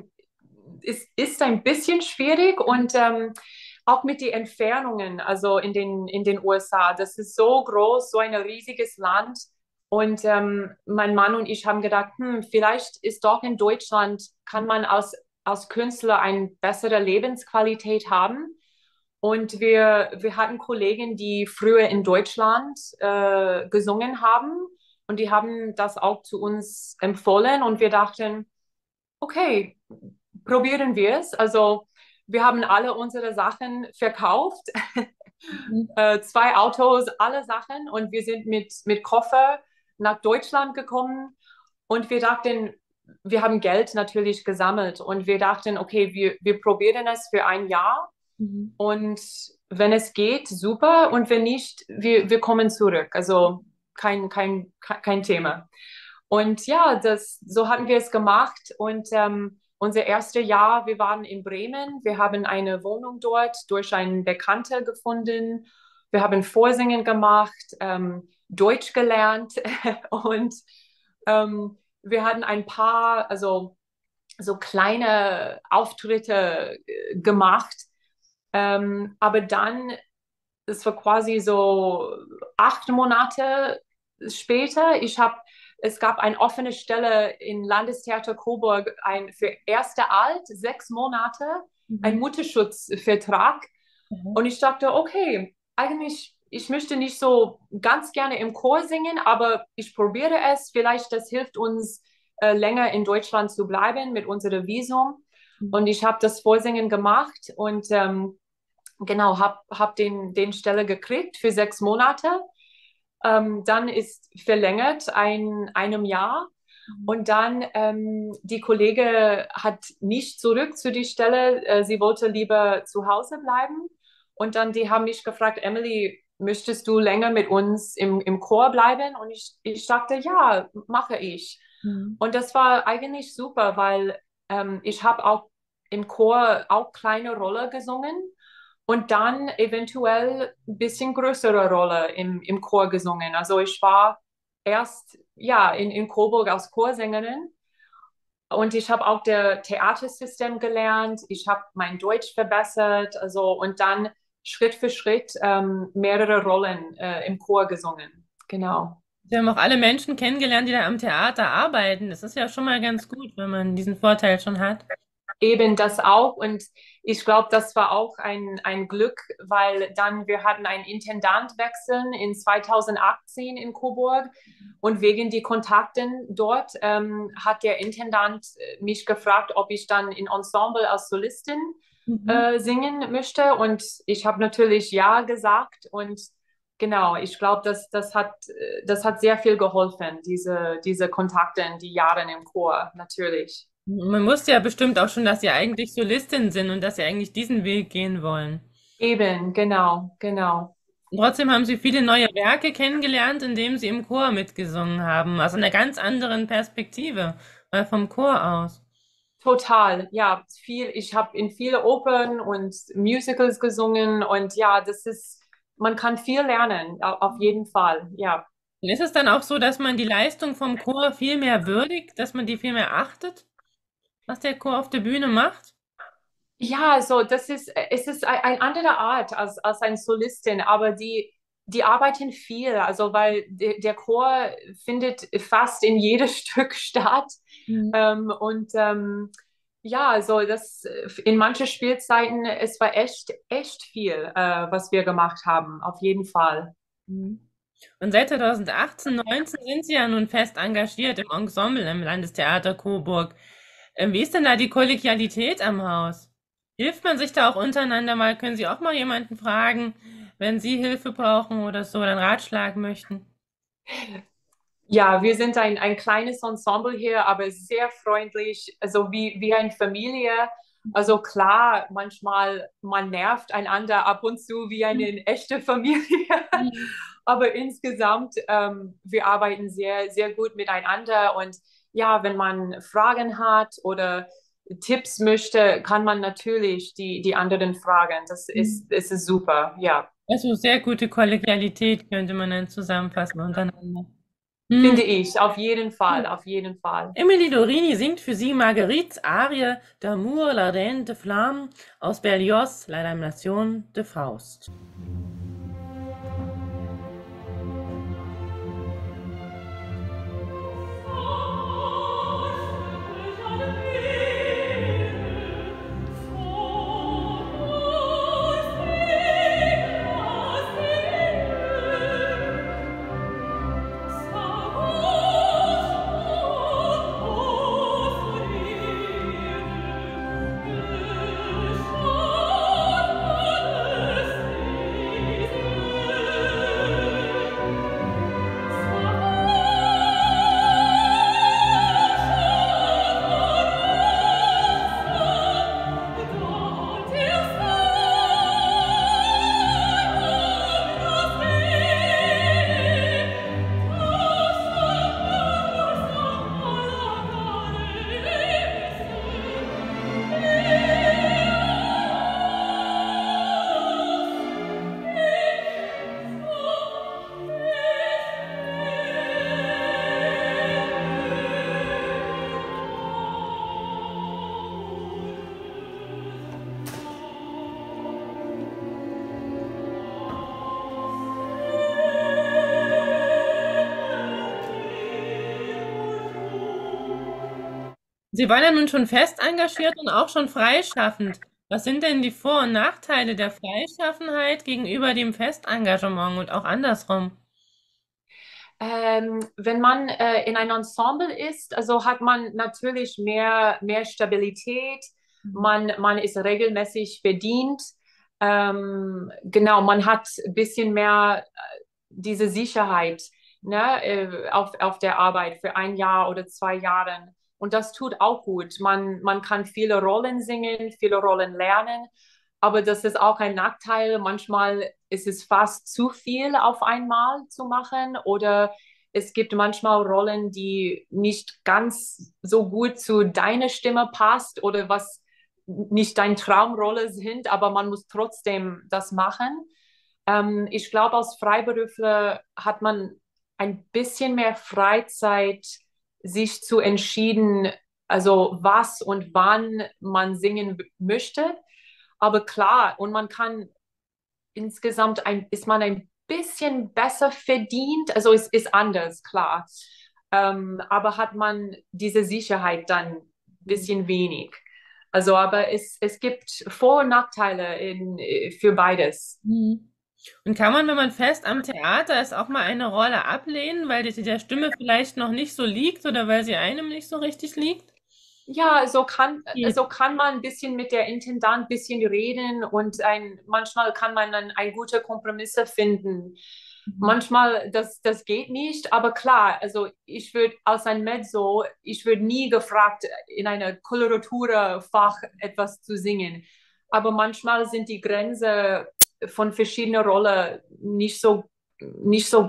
[SPEAKER 2] ist ein bisschen schwierig und auch mit den Entfernungen, also in den USA, das ist so groß, so ein riesiges Land. Und mein Mann und ich haben gedacht, vielleicht ist doch in Deutschland, kann man als Künstler eine bessere Lebensqualität haben. Und wir hatten Kollegen, die früher in Deutschland gesungen haben. Und die haben das auch zu uns empfohlen. Und wir dachten, okay, probieren wir es. Also wir haben alle unsere Sachen verkauft,
[SPEAKER 1] Mhm.
[SPEAKER 2] 2 Autos, alle Sachen. Und wir sind mit Koffer nach Deutschland gekommen. Und wir dachten, wir haben Geld natürlich gesammelt. Und wir dachten, okay, wir probieren es für ein Jahr.
[SPEAKER 1] Mhm.
[SPEAKER 2] Und wenn es geht, super. Und wenn nicht, wir kommen zurück. Also kein Thema. Und ja, so hatten wir es gemacht. Und unser erstes Jahr, wir waren in Bremen. Wir haben eine Wohnung dort durch einen Bekannten gefunden. Wir haben Vorsingen gemacht, Deutsch gelernt und wir hatten ein paar, also so kleine Auftritte gemacht. Aber dann das war quasi so 8 Monate später. Es gab eine offene Stelle im Landestheater Coburg für erste Alt, 6 Monate, ein
[SPEAKER 1] Mhm.
[SPEAKER 2] Mutterschutzvertrag.
[SPEAKER 1] Mhm.
[SPEAKER 2] Und ich dachte, okay, eigentlich, ich möchte nicht so ganz gerne im Chor singen, aber ich probiere es. Vielleicht das hilft uns, länger in Deutschland zu bleiben mit unserem Visum. Und ich habe das Vorsingen gemacht und genau, hab den Stelle gekriegt für 6 Monate. Dann ist verlängert einem Jahr. Und dann die Kollege hat nicht zurück zu die Stelle. Sie wollte lieber zu Hause bleiben. Und dann die haben mich gefragt, Emily, möchtest du länger mit uns im Chor bleiben? Und ich sagte, ja, mache ich.
[SPEAKER 1] Mhm.
[SPEAKER 2] Und das war eigentlich super, weil ich habe auch im Chor auch kleine Rolle gesungen und dann eventuell ein bisschen größere Rolle im Chor gesungen. Also ich war erst ja in Coburg als Chorsängerin und ich habe auch der Theatersystem gelernt. Ich habe mein Deutsch verbessert, also und dann Schritt für Schritt mehrere Rollen im Chor gesungen. Genau.
[SPEAKER 1] Wir haben auch alle Menschen kennengelernt, die da am Theater arbeiten. Das ist ja schon mal ganz gut, wenn man diesen Vorteil schon hat.
[SPEAKER 2] Eben das auch. Und ich glaube, das war auch ein Glück, weil dann wir hatten einen Intendantwechsel in 2018 in Coburg. Und wegen die Kontakten dort hat der Intendant mich gefragt, ob ich dann in Ensemble als Solistin
[SPEAKER 1] Mhm.
[SPEAKER 2] singen möchte. Und ich habe natürlich ja gesagt. Und genau, ich glaube, das hat sehr viel geholfen, diese Kontakte in die Jahre im Chor, natürlich.
[SPEAKER 1] Man wusste ja bestimmt auch schon, dass Sie eigentlich Solistin sind und dass Sie eigentlich diesen Weg gehen wollen.
[SPEAKER 2] Eben, genau, genau.
[SPEAKER 1] Und trotzdem haben Sie viele neue Werke kennengelernt, indem Sie im Chor mitgesungen haben, aus einer ganz anderen Perspektive, mal vom Chor aus.
[SPEAKER 2] Total, ja, ich habe in viele Opern und Musicals gesungen und ja, man kann viel lernen, auf jeden Fall, ja.
[SPEAKER 1] Und ist es dann auch so, dass man die Leistung vom Chor viel mehr würdigt, dass man die viel mehr achtet, was der Chor auf der Bühne macht?
[SPEAKER 2] Ja, also es ist eine andere Art als ein Solistin, aber die arbeiten viel, also weil der Chor findet fast in jedes Stück statt.
[SPEAKER 1] Mhm.
[SPEAKER 2] Und ja, also in manchen Spielzeiten, es war echt viel, was wir gemacht haben, auf jeden Fall.
[SPEAKER 1] Mhm. Und seit 2018, 19 sind Sie ja nun fest engagiert im Ensemble im Landestheater Coburg. Wie ist denn da die Kollegialität am Haus? Hilft man sich da auch untereinander mal? Können Sie auch mal jemanden fragen, wenn Sie Hilfe brauchen oder so, oder einen Ratschlag möchten?
[SPEAKER 2] Ja, wir sind ein kleines Ensemble hier, aber sehr freundlich, also wie eine Familie. Also klar, manchmal man nervt einander ab und zu wie eine echte Familie,
[SPEAKER 1] Mhm.
[SPEAKER 2] aber insgesamt wir arbeiten sehr gut miteinander und ja, wenn man Fragen hat oder Tipps möchte, kann man natürlich die anderen fragen. Es ist super, ja,
[SPEAKER 1] Also sehr gute Kollegialität könnte man dann zusammenfassen untereinander. Hm.
[SPEAKER 2] finde ich, auf jeden Fall, auf jeden Fall.
[SPEAKER 1] Emily Lorini singt für Sie Marguerites Arie d'Amour la Reine de Flamme aus Berlioz, La Damnation de Faust. Sie waren ja nun schon fest engagiert und auch schon freischaffend. Was sind denn die Vor- und Nachteile der Freischaffenheit gegenüber dem Festengagement und auch andersrum?
[SPEAKER 2] Wenn man in einem Ensemble ist, also hat man natürlich mehr Stabilität, man ist regelmäßig verdient. Genau, man hat ein bisschen mehr diese Sicherheit, ne, auf der Arbeit für ein Jahr oder 2 Jahre. Und das tut auch gut. Man kann viele Rollen singen, viele Rollen lernen, aber das ist auch ein Nachteil. Manchmal ist es fast zu viel auf einmal zu machen oder es gibt manchmal Rollen, die nicht ganz so gut zu deiner Stimme passt oder was nicht deine Traumrolle sind, aber man muss trotzdem das machen. Ich glaube, als Freiberufler hat man ein bisschen mehr Freizeit, sich zu entscheiden, also was und wann man singen möchte. Aber klar, und man kann insgesamt ist man ein bisschen besser verdient. Also es ist anders, klar. Aber hat man diese Sicherheit dann ein bisschen wenig. Also, aber es gibt Vor- und Nachteile für beides.
[SPEAKER 1] Mhm. Und kann man, wenn man fest am Theater ist, auch mal eine Rolle ablehnen, weil die der Stimme vielleicht noch nicht so liegt oder weil sie einem nicht so richtig liegt?
[SPEAKER 2] Ja,
[SPEAKER 1] Geht.
[SPEAKER 2] so kann man ein bisschen mit der Intendant ein bisschen reden und manchmal kann man dann ein gute Kompromisse finden.
[SPEAKER 1] Mhm.
[SPEAKER 2] Manchmal, das geht nicht, aber klar, also ich würde als ein Mezzo, ich würde nie gefragt, in einer Koloraturfach etwas zu singen. Aber manchmal sind die Grenzen von verschiedenen Rollen nicht so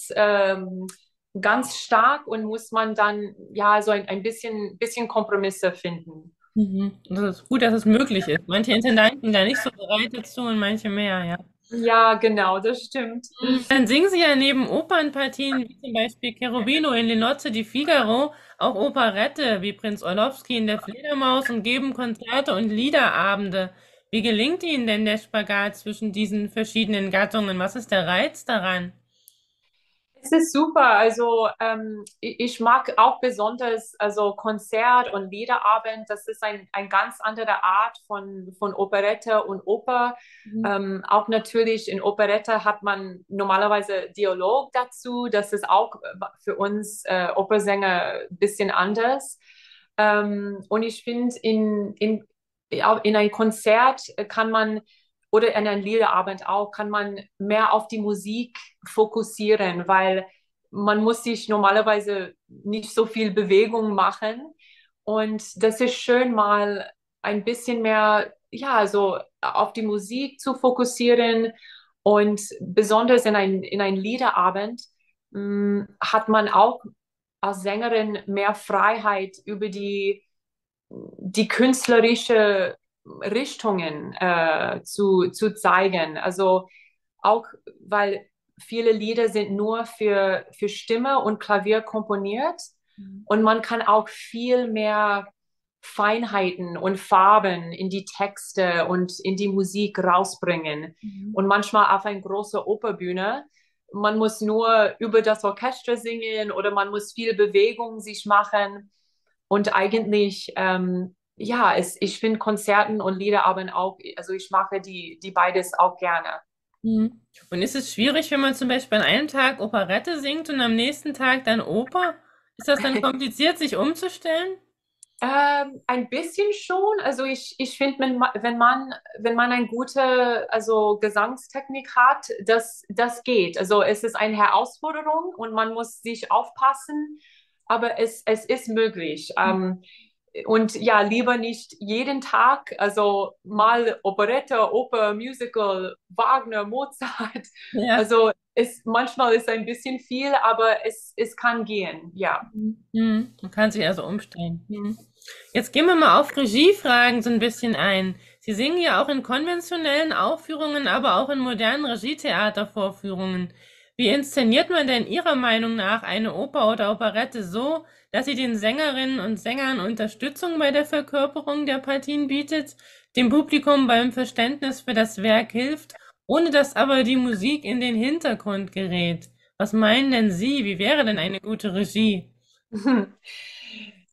[SPEAKER 2] ganz stark und muss man dann ja so ein bisschen Kompromisse finden.
[SPEAKER 1] Mhm. Das ist gut, dass es möglich ist. Manche Intendanten sind da nicht so bereit dazu und manche mehr, ja.
[SPEAKER 2] Ja, genau, das stimmt.
[SPEAKER 1] Dann singen Sie ja neben Opernpartien wie zum Beispiel Cherubino in Le Nozze di Figaro auch Operette wie Prinz Orlowski in der Fledermaus und geben Konzerte und Liederabende. Wie gelingt Ihnen denn der Spagat zwischen diesen verschiedenen Gattungen? Was ist der Reiz daran?
[SPEAKER 2] Es ist super. Also ich mag auch besonders also Konzert und Liederabend. Das ist ein ganz andere Art von Operette und Oper.
[SPEAKER 1] Mhm.
[SPEAKER 2] Auch natürlich in Operette hat man normalerweise Dialog dazu. Das ist auch für uns Opernsänger ein bisschen anders. Und ich finde, in ein Konzert kann man oder in einem Liederabend auch, kann man mehr auf die Musik fokussieren, weil man muss sich normalerweise nicht so viel Bewegung machen. Und das ist schön, mal ein bisschen mehr, ja, so auf die Musik zu fokussieren. Und besonders in ein Liederabend hat man auch als Sängerin mehr Freiheit über die künstlerische Richtungen zu zeigen. Also auch, weil viele Lieder sind nur für Stimme und Klavier komponiert und man kann auch viel mehr Feinheiten und Farben in die Texte und in die Musik rausbringen.
[SPEAKER 1] Mhm.
[SPEAKER 2] Und manchmal auf eine große Operbühne. Man muss nur über das Orchester singen oder man muss viel Bewegung sich machen. Und eigentlich, ja, ich finde Konzerten und Liederabend auch, also ich mache die beides auch gerne.
[SPEAKER 1] Mhm. Und ist es schwierig, wenn man zum Beispiel an einem Tag Operette singt und am nächsten Tag dann Oper? Ist das dann kompliziert, sich umzustellen?
[SPEAKER 2] Ein bisschen schon. Also ich finde, wenn man eine gute also Gesangstechnik hat, das geht. Also es ist eine Herausforderung und man muss sich aufpassen, aber es ist möglich. Und ja, lieber nicht jeden Tag, also mal Operette, Oper, Musical, Wagner, Mozart.
[SPEAKER 1] Ja.
[SPEAKER 2] Also manchmal ist ein bisschen viel, aber es kann gehen, ja.
[SPEAKER 1] Mhm. Man kann sich also umstellen. Mhm. Jetzt gehen wir mal auf Regiefragen so ein bisschen ein. Sie singen ja auch in konventionellen Aufführungen, aber auch in modernen Regietheatervorführungen. Wie inszeniert man denn Ihrer Meinung nach eine Oper oder Operette so, dass sie den Sängerinnen und Sängern Unterstützung bei der Verkörperung der Partien bietet, dem Publikum beim Verständnis für das Werk hilft, ohne dass aber die Musik in den Hintergrund gerät? Was meinen denn Sie? Wie wäre denn eine gute Regie?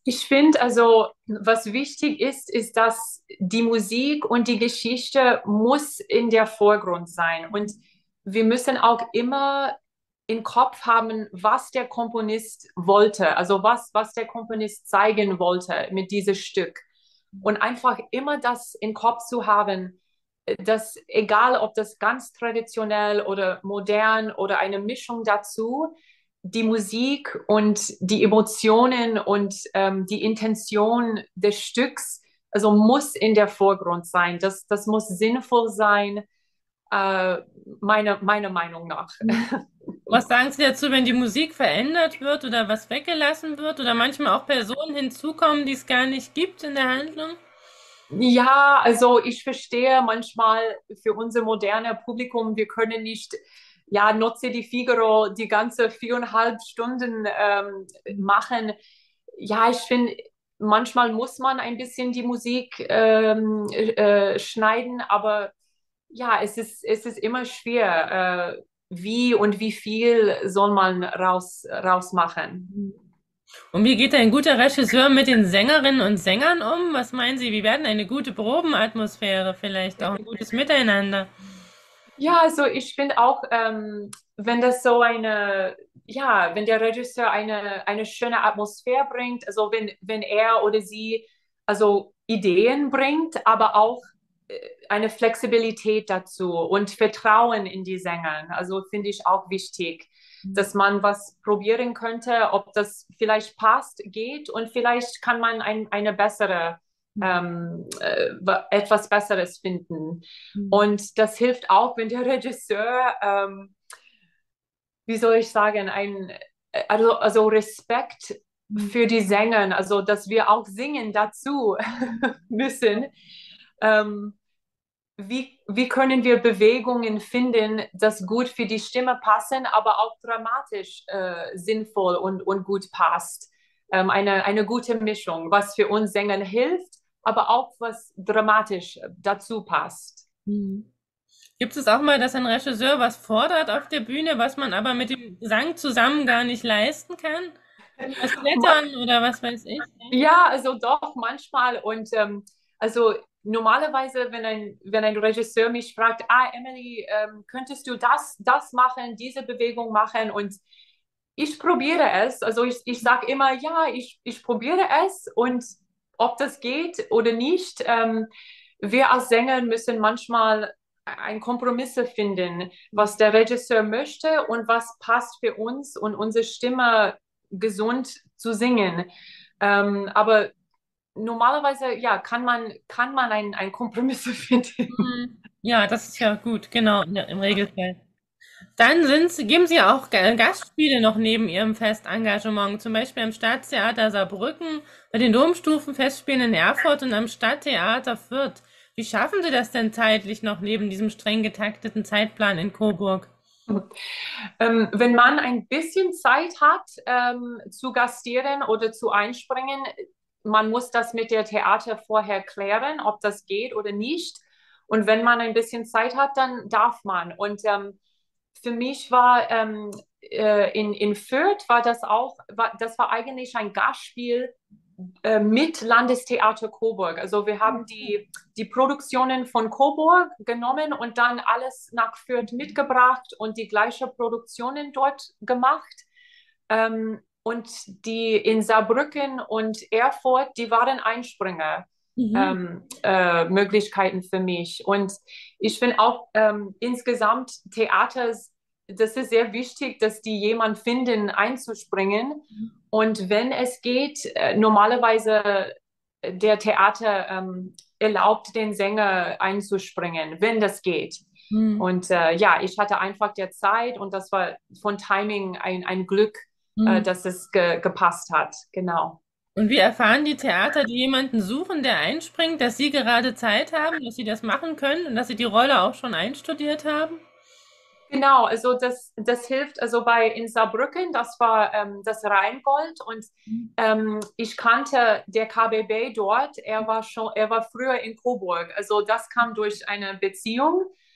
[SPEAKER 2] Ich finde, also, was wichtig ist, ist, dass die Musik und die Geschichte muss in der Vorgrund sein. Und wir müssen auch immer im Kopf haben, was der Komponist wollte, also was der Komponist zeigen wollte mit diesem Stück. Und einfach immer das im Kopf zu haben, dass egal ob das ganz traditionell oder modern oder eine Mischung dazu, die Musik und die Emotionen und die Intention des Stücks, also muss in der Vorgrund sein. Das muss sinnvoll sein, äh, meiner Meinung nach.
[SPEAKER 1] Was sagen Sie dazu, wenn die Musik verändert wird oder was weggelassen wird oder manchmal auch Personen hinzukommen, die es gar nicht gibt in der Handlung?
[SPEAKER 2] Ja, also ich verstehe manchmal für unser moderne Publikum, wir können nicht, ja, Nozze di Figaro die ganze 4,5 Stunden machen. Ja, ich finde, manchmal muss man ein bisschen die Musik schneiden, aber ja, es ist immer schwer. Wie und wie viel soll man rausmachen?
[SPEAKER 1] Und wie geht ein guter Regisseur mit den Sängerinnen und Sängern um? Was meinen Sie, wie werden eine gute Probenatmosphäre, vielleicht auch ein gutes Miteinander?
[SPEAKER 2] Ja, also ich finde auch, wenn das so ja, wenn der Regisseur eine schöne Atmosphäre bringt, also wenn er oder sie also Ideen bringt, aber auch eine Flexibilität dazu und Vertrauen in die Sänger. Also finde ich auch wichtig, dass man was probieren könnte, ob das vielleicht passt, geht und vielleicht kann man eine bessere etwas Besseres finden. Und das hilft auch, wenn der Regisseur, wie soll ich sagen, also Respekt für die Sänger, also dass wir auch singen dazu müssen. Ähm, wie können wir Bewegungen finden, das gut für die Stimme passen, aber auch dramatisch sinnvoll und gut passt? Eine gute Mischung, was für uns Sängern hilft, aber auch was dramatisch dazu passt.
[SPEAKER 1] Gibt es auch mal, dass ein Regisseur was fordert auf der Bühne, was man aber mit dem Gesang zusammen gar nicht leisten kann? Das Klettern oder was weiß ich?
[SPEAKER 2] Ja, also doch, manchmal. Und also normalerweise, wenn ein Regisseur mich fragt, Emily, könntest du das machen, diese Bewegung machen? Und ich probiere es. Also ich sage immer, ja, ich probiere es. Und ob das geht oder nicht, wir als Sänger müssen manchmal ein Kompromisse finden, was der Regisseur möchte und was passt für uns und unsere Stimme gesund zu singen. Aber normalerweise, ja, kann man ein Kompromiss finden.
[SPEAKER 1] Ja, das ist ja gut, genau, ja, im Regelfall. Dann geben Sie auch Gastspiele noch neben Ihrem Festengagement, zum Beispiel am Staatstheater Saarbrücken, bei den Domstufenfestspielen in Erfurt und am Stadttheater Fürth. Wie schaffen Sie das denn zeitlich noch neben diesem streng getakteten Zeitplan in Coburg?
[SPEAKER 2] Wenn man ein bisschen Zeit hat, zu gastieren oder zu einspringen, man muss das mit der Theater vorher klären, ob das geht oder nicht. Und wenn man ein bisschen Zeit hat, dann darf man. Und für mich war in Fürth war das auch, das war eigentlich ein Gastspiel mit Landestheater Coburg. Also wir haben die Produktionen von Coburg genommen und dann alles nach Fürth mitgebracht und die gleiche Produktionen dort gemacht. Und die in Saarbrücken und Erfurt, die waren Einspringer.
[SPEAKER 1] Mhm.
[SPEAKER 2] Möglichkeiten für mich. Und ich finde auch insgesamt Theaters, das ist sehr wichtig, dass die jemand finden, einzuspringen. Und wenn es geht, normalerweise der Theater erlaubt den Sänger einzuspringen, wenn das geht.
[SPEAKER 1] Mhm.
[SPEAKER 2] Und ja, ich hatte einfach der Zeit und das war von Timing ein Glück,
[SPEAKER 1] Mhm.
[SPEAKER 2] dass es gepasst hat. Genau.
[SPEAKER 1] Und wie erfahren die Theater, die jemanden suchen, der einspringt, dass sie gerade Zeit haben, dass sie das machen können und dass sie die Rolle auch schon einstudiert haben?
[SPEAKER 2] Genau, also das hilft, also in Saarbrücken, das war das Rheingold und ich kannte der KBB dort, er war früher in Coburg, also das kam durch eine Beziehung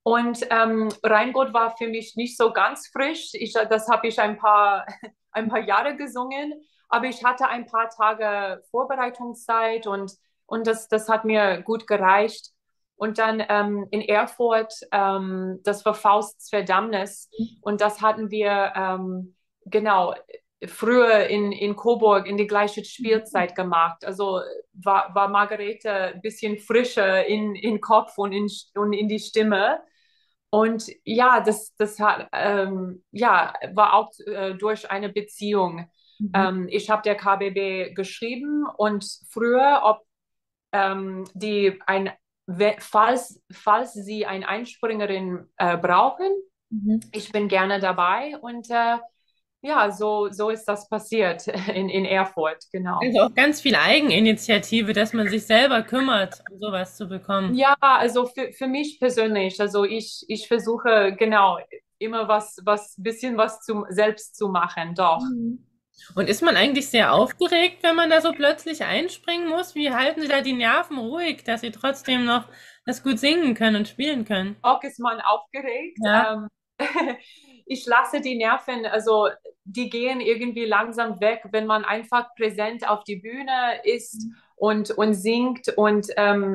[SPEAKER 2] Und Rheingold war für mich nicht so ganz frisch. Das habe ich ein paar Jahre gesungen, aber ich hatte ein paar Tage Vorbereitungszeit und das hat mir gut gereicht. Und dann in Erfurt, das war Fausts Verdammnis. Und das hatten wir genau früher in Coburg in die gleiche Spielzeit gemacht. Also war Margarete ein bisschen frischer in Kopf und in die Stimme. Und ja, das hat, ja, war auch durch eine Beziehung.
[SPEAKER 1] Mhm.
[SPEAKER 2] Ich habe der KBB geschrieben und früher, ob die falls sie eine Einspringerin brauchen,
[SPEAKER 1] Mhm.
[SPEAKER 2] ich bin gerne dabei. Und ja, so ist das passiert in Erfurt, genau.
[SPEAKER 1] Also auch ganz viel Eigeninitiative, dass man sich selber kümmert, um sowas zu bekommen.
[SPEAKER 2] Ja, also für mich persönlich, also ich versuche genau immer bisschen was zum selbst zu machen, doch.
[SPEAKER 1] Mhm. Und ist man eigentlich sehr aufgeregt, wenn man da so plötzlich einspringen muss? Wie halten Sie da die Nerven ruhig, dass Sie trotzdem noch das gut singen können und spielen können?
[SPEAKER 2] Auch ist man aufgeregt.
[SPEAKER 1] Ja.
[SPEAKER 2] Ich lasse die Nerven, also die gehen irgendwie langsam weg, wenn man einfach präsent auf die Bühne ist und singt und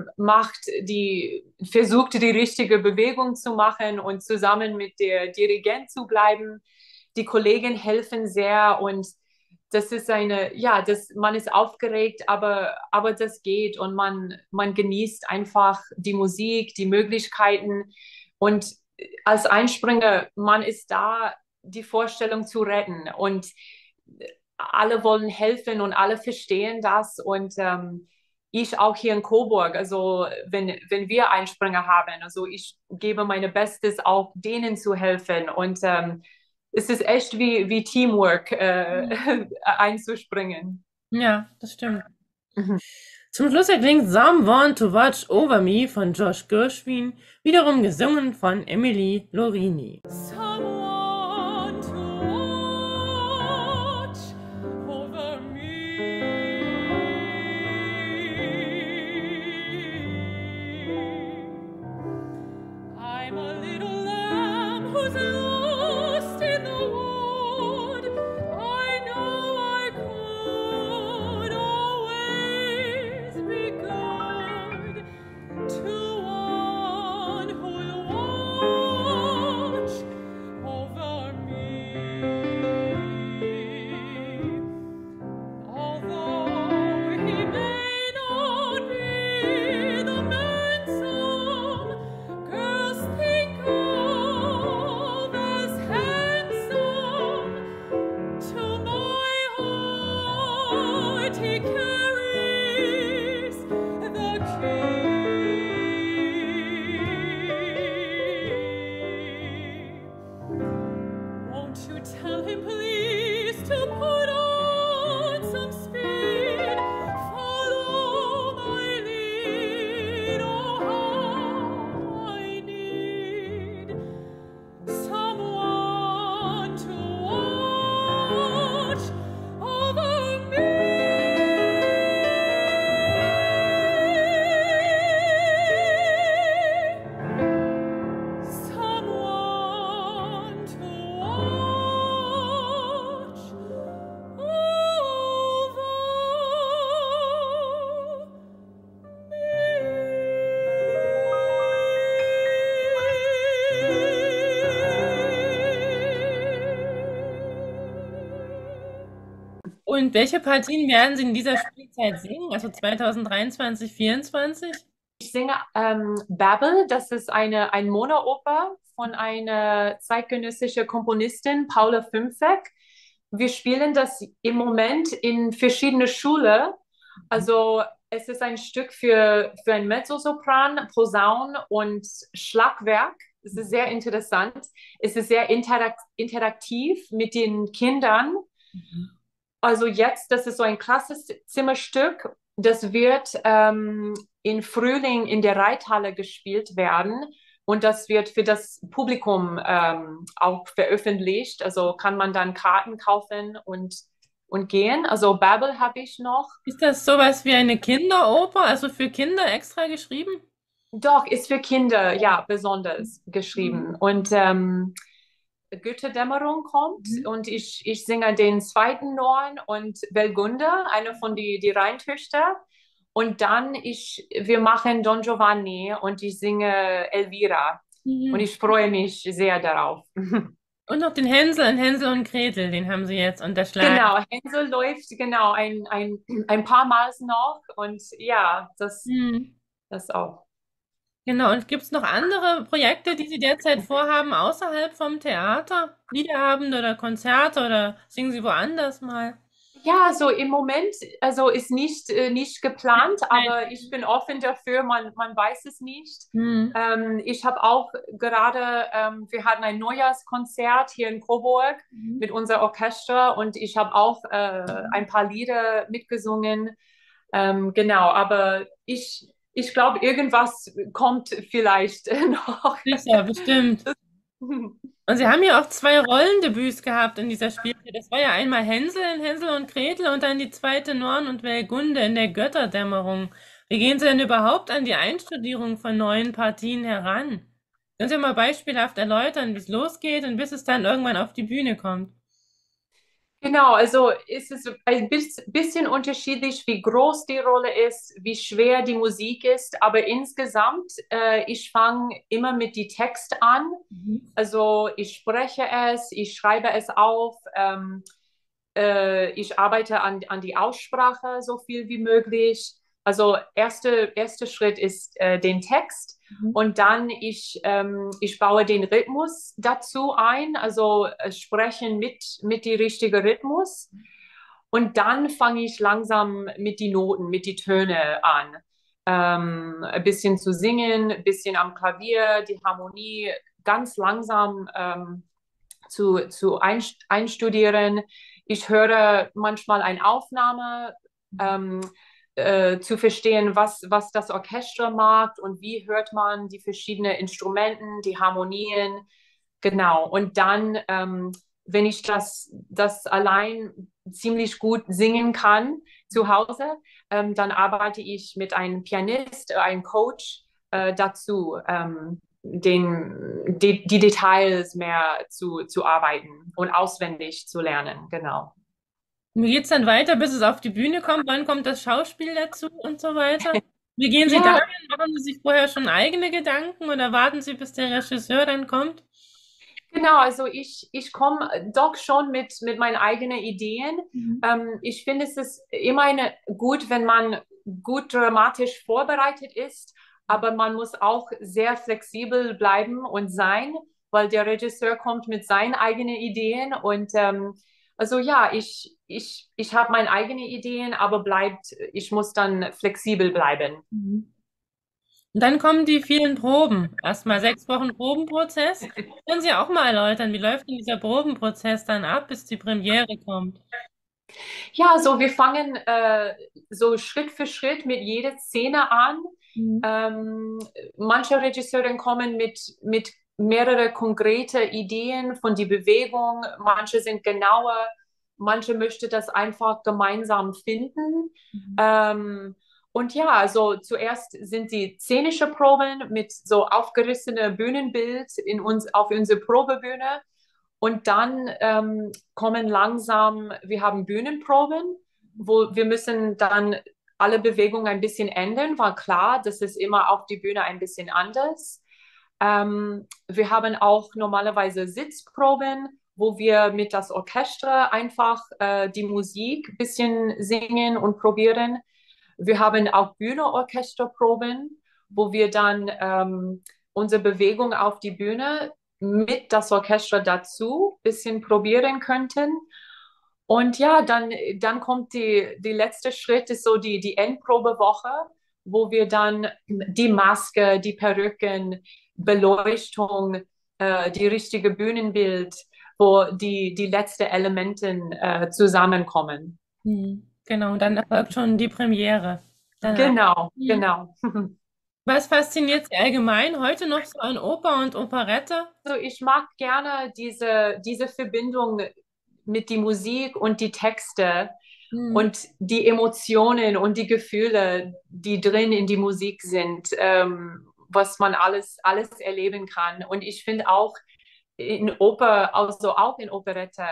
[SPEAKER 2] versucht die richtige Bewegung zu machen und zusammen mit der Dirigent zu bleiben. Die Kollegen helfen sehr und das ist man ist aufgeregt, aber das geht und man genießt einfach die Musik, die Möglichkeiten und als Einspringer, man ist da, die Vorstellung zu retten und alle wollen helfen und alle verstehen das und ich auch hier in Coburg, also wenn wir Einspringer haben, also ich gebe mein Bestes, auch denen zu helfen und es ist echt wie Teamwork einzuspringen.
[SPEAKER 1] Ja, das stimmt.
[SPEAKER 2] Mhm.
[SPEAKER 1] Zum Schluss erklingt Someone to Watch Over Me von Josh Gershwin, wiederum gesungen von Emily Lorini.
[SPEAKER 3] Someone to watch over me. I'm a little lamb who's lost in the wood. I know I could always be good to one who'll watch over me. Although he may not be the man some girls think of as handsome, to my heart he carries the key. Won't you tell him, please, to put on some speed? Follow my lead. Oh, how I need someone to watch over me. Someone to watch
[SPEAKER 1] Und welche Partien werden Sie in dieser Spielzeit singen? Also 2023, 2024?
[SPEAKER 2] Ich singe Babel, das ist ein Mono-Oper von einer zeitgenössischen Komponistin, Paula Fünfeck. Wir spielen das im Moment in verschiedene Schulen. Also es ist ein Stück für ein Mezzosopran, Posaun und Schlagwerk. Es ist sehr interessant. Es ist sehr interaktiv mit den Kindern. Also jetzt, das ist so ein Klassenzimmerstück. Das wird im Frühling in der Reithalle gespielt werden und das wird für das Publikum auch veröffentlicht. Also kann man dann Karten kaufen und gehen. Also Babel habe ich noch.
[SPEAKER 1] Ist das sowas wie eine Kinderoper, also für Kinder extra geschrieben?
[SPEAKER 2] Doch, ist für Kinder, ja, besonders geschrieben. Und Götterdämmerung kommt
[SPEAKER 1] Mhm.
[SPEAKER 2] und ich singe den zweiten Norn und Belgunde, eine von die Rheintöchter. Und dann wir machen Don Giovanni und ich singe Elvira. Und
[SPEAKER 1] Mhm.
[SPEAKER 2] ich freue mich sehr darauf.
[SPEAKER 1] Und noch den Hänsel und Hänsel und Gretel, den haben sie jetzt unterschlagen.
[SPEAKER 2] Genau, Hänsel läuft genau ein paar Mal noch und ja,
[SPEAKER 1] Mhm.
[SPEAKER 2] das auch.
[SPEAKER 1] Genau, und gibt es noch andere Projekte, die Sie derzeit vorhaben, außerhalb vom Theater? Liederabende oder Konzerte oder singen Sie woanders mal?
[SPEAKER 2] Ja, so im Moment, also ist nicht geplant,
[SPEAKER 1] Nein.
[SPEAKER 2] aber ich bin offen dafür, man weiß es nicht.
[SPEAKER 1] Mhm.
[SPEAKER 2] Ich habe auch gerade, wir hatten ein Neujahrskonzert hier in Coburg
[SPEAKER 1] Mhm.
[SPEAKER 2] mit unserem Orchester und ich habe auch ein paar Lieder mitgesungen. Genau, aber ich glaube, irgendwas kommt vielleicht noch.
[SPEAKER 1] Sicher, bestimmt. Und Sie haben ja auch zwei Rollendebüts gehabt in dieser Spielzeit. Das war ja einmal Hänsel in Hänsel und Gretel und dann die zweite Norn und Welgunde in der Götterdämmerung. Wie gehen Sie denn überhaupt an die Einstudierung von neuen Partien heran? Können Sie mal beispielhaft erläutern, wie es losgeht und bis es dann irgendwann auf die Bühne kommt?
[SPEAKER 2] Genau, also ist es ein bisschen unterschiedlich, wie groß die Rolle ist, wie schwer die Musik ist, aber insgesamt, ich fange immer mit die Text an.
[SPEAKER 1] Mhm.
[SPEAKER 2] Also ich spreche es, ich schreibe es auf, ich arbeite an die Aussprache so viel wie möglich. Also erster Schritt ist den Text
[SPEAKER 1] Mhm.
[SPEAKER 2] und dann ich baue den Rhythmus dazu ein, also sprechen mit die richtige Rhythmus. Und dann fange ich langsam mit die Noten, mit die Töne an. Ein bisschen zu singen, ein bisschen am Klavier, die Harmonie ganz langsam einstudieren. Ich höre manchmal eine Aufnahme, ähm, zu verstehen, was das Orchester macht und wie hört man die verschiedenen Instrumenten, die Harmonien. Genau. Und dann, wenn ich das allein ziemlich gut singen kann zu Hause, dann arbeite ich mit einem Pianist, einem Coach dazu. Die Details mehr zu arbeiten und auswendig zu lernen. Genau.
[SPEAKER 1] Und wie geht's dann weiter, bis es auf die Bühne kommt? Wann kommt das Schauspiel dazu und so weiter? Wie gehen Sie daran?
[SPEAKER 2] Ja,
[SPEAKER 1] Machen Sie sich vorher schon eigene Gedanken oder warten Sie, bis der Regisseur dann kommt?
[SPEAKER 2] genau. Also ich komme doch schon mit meinen eigenen Ideen.
[SPEAKER 1] Mhm.
[SPEAKER 2] Ich finde, es ist immer gut, wenn man gut dramatisch vorbereitet ist, aber man muss auch sehr flexibel bleiben und sein, weil der Regisseur kommt mit seinen eigenen Ideen und also ja, ich habe meine eigenen Ideen, aber ich muss dann flexibel bleiben.
[SPEAKER 1] Mhm. Und dann kommen die vielen Proben. Erstmal 6 Wochen Probenprozess. Können Sie auch mal erläutern, wie läuft denn dieser Probenprozess dann ab, bis die Premiere kommt?
[SPEAKER 2] Ja, so wir fangen so Schritt für Schritt mit jeder Szene an.
[SPEAKER 1] Mhm.
[SPEAKER 2] Ähm, Manche Regisseure kommen mit mehrere konkrete Ideen von die Bewegung. Manche sind genauer, manche möchten das einfach gemeinsam finden.
[SPEAKER 1] Mhm.
[SPEAKER 2] Ähm, und ja, also zuerst sind die szenische Proben mit so aufgerissenem Bühnenbild auf unsere Probebühne. Und dann kommen langsam, wir haben Bühnenproben, wo wir müssen dann alle Bewegungen ein bisschen ändern, war klar, das ist immer auf die Bühne ein bisschen anders. Wir haben auch normalerweise Sitzproben, wo wir mit das Orchester einfach die Musik ein bisschen singen und probieren. Wir haben auch Bühne-Orchesterproben, wo wir dann unsere Bewegung auf die Bühne mit das Orchester dazu ein bisschen probieren könnten. Und ja, dann kommt die letzte Schritt, ist so die Endprobewoche, wo wir dann die Maske, die Perücken, Beleuchtung, die richtige Bühnenbild, wo die letzten Elemente zusammenkommen.
[SPEAKER 1] Mhm. Genau, und dann erfolgt schon die Premiere danach.
[SPEAKER 2] Genau,
[SPEAKER 1] Mhm.
[SPEAKER 2] genau.
[SPEAKER 1] Was fasziniert Sie allgemein heute noch so an Oper und Operette?
[SPEAKER 2] Also ich mag gerne diese Verbindung mit die Musik und die Texte
[SPEAKER 1] Mhm.
[SPEAKER 2] und die Emotionen und die Gefühle, die drin in die Musik sind. was man alles erleben kann. Und ich finde auch in Oper, also auch in Operette,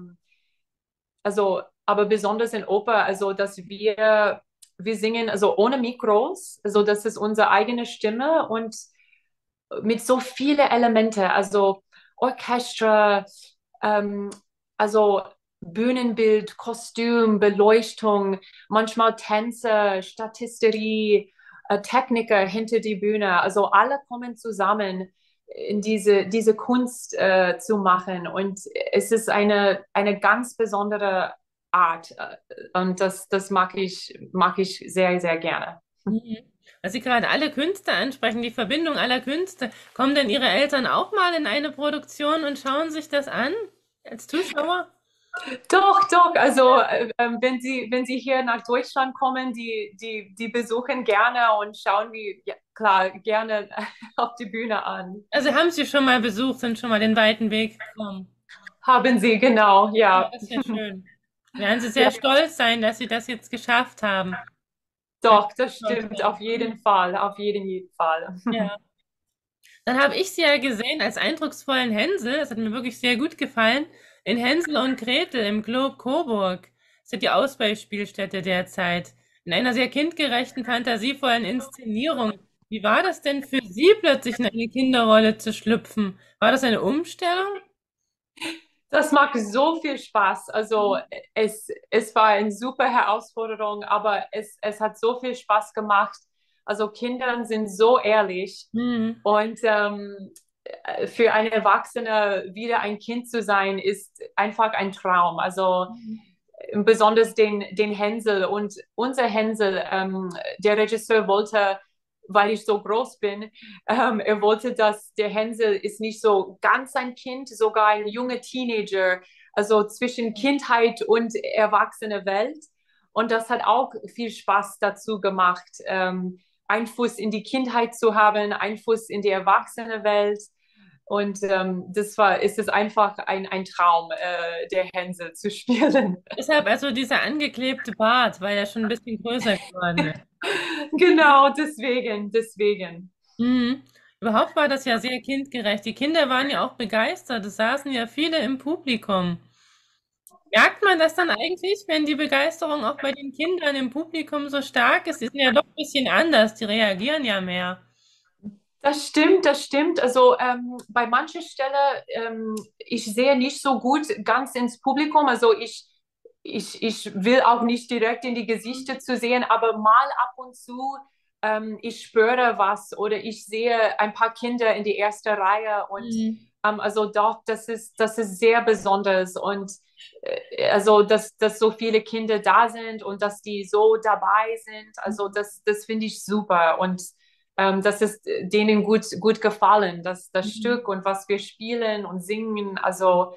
[SPEAKER 2] also, aber besonders in Oper, also dass wir singen also ohne Mikros, also das ist unsere eigene Stimme und mit so viele Elemente, also Orchester, ähm, also Bühnenbild, Kostüm, Beleuchtung, manchmal Tänze, Statisterie, Techniker hinter die Bühne. Also alle kommen zusammen in diese Kunst zu machen. Und es ist eine ganz besondere Art. Und das mag ich sehr, sehr gerne.
[SPEAKER 1] Mhm. Weil Sie gerade alle Künste ansprechen, die Verbindung aller Künste. Kommen denn Ihre Eltern auch mal in eine Produktion und schauen sich das an als Zuschauer?
[SPEAKER 2] Doch, doch. Also wenn Sie hier nach Deutschland kommen, die besuchen gerne und schauen wie, ja, klar, gerne auf die Bühne an.
[SPEAKER 1] Also haben Sie schon mal besucht, sind schon mal den weiten Weg gekommen.
[SPEAKER 2] Haben Sie, genau,
[SPEAKER 1] Ja,
[SPEAKER 2] ja.
[SPEAKER 1] das ist ja schön. Werden Sie
[SPEAKER 2] Ja,
[SPEAKER 1] sehr stolz sein, dass Sie das jetzt geschafft haben. Kann ich
[SPEAKER 2] doch, das
[SPEAKER 1] mir
[SPEAKER 2] stimmt,
[SPEAKER 1] vorstellen.
[SPEAKER 2] auf jeden Fall, auf jeden Fall.
[SPEAKER 1] Ja. Dann habe ich Sie ja gesehen als eindrucksvollen Hänsel. Das hat mir wirklich sehr gut gefallen. In Hänsel und Gretel im Globe Coburg. Das ist ja die Ausbildungsspielstätte derzeit. In einer sehr kindgerechten, fantasievollen Inszenierung. Wie war das denn für Sie, plötzlich in eine Kinderrolle zu schlüpfen? War das eine Umstellung?
[SPEAKER 2] Das macht so viel Spaß. Also es war eine super Herausforderung, aber es hat so viel Spaß gemacht. Also Kinder sind so ehrlich
[SPEAKER 1] Mhm.
[SPEAKER 2] und für eine Erwachsene wieder ein Kind zu sein, ist einfach ein Traum. Also besonders den Hänsel und unser Hänsel, der Regisseur wollte, weil ich so groß bin, er wollte, dass der Hänsel ist nicht so ganz ein Kind, sogar ein junger Teenager, also zwischen Kindheit und erwachsene Welt. Und das hat auch viel Spaß dazu gemacht, einen Fuß in die Kindheit zu haben, einen Fuß in die erwachsene Welt. Und ist es einfach ein Traum, der Hänsel zu spielen.
[SPEAKER 1] Deshalb also dieser angeklebte Bart, weil er schon ein bisschen größer geworden ist.
[SPEAKER 2] Genau, deswegen.
[SPEAKER 1] Mhm. Überhaupt war das ja sehr kindgerecht. Die Kinder waren ja auch begeistert. Es saßen ja viele im Publikum. Merkt man das dann eigentlich, wenn die Begeisterung auch bei den Kindern im Publikum so stark ist? Die sind ja doch ein bisschen anders, die reagieren ja mehr.
[SPEAKER 2] Das stimmt, das stimmt. Also bei mancher Stelle, ich sehe nicht so gut ganz ins Publikum. Also ich will auch nicht direkt in die Gesichter zu sehen, aber mal ab und zu, ich spüre was oder ich sehe ein paar Kinder in die erste Reihe und
[SPEAKER 1] Mhm.
[SPEAKER 2] also doch, das ist sehr besonders und also, dass so viele Kinder da sind und dass die so dabei sind, also das finde ich super und das ist denen gut gefallen, das
[SPEAKER 1] Mhm.
[SPEAKER 2] Stück und was wir spielen und singen. Also,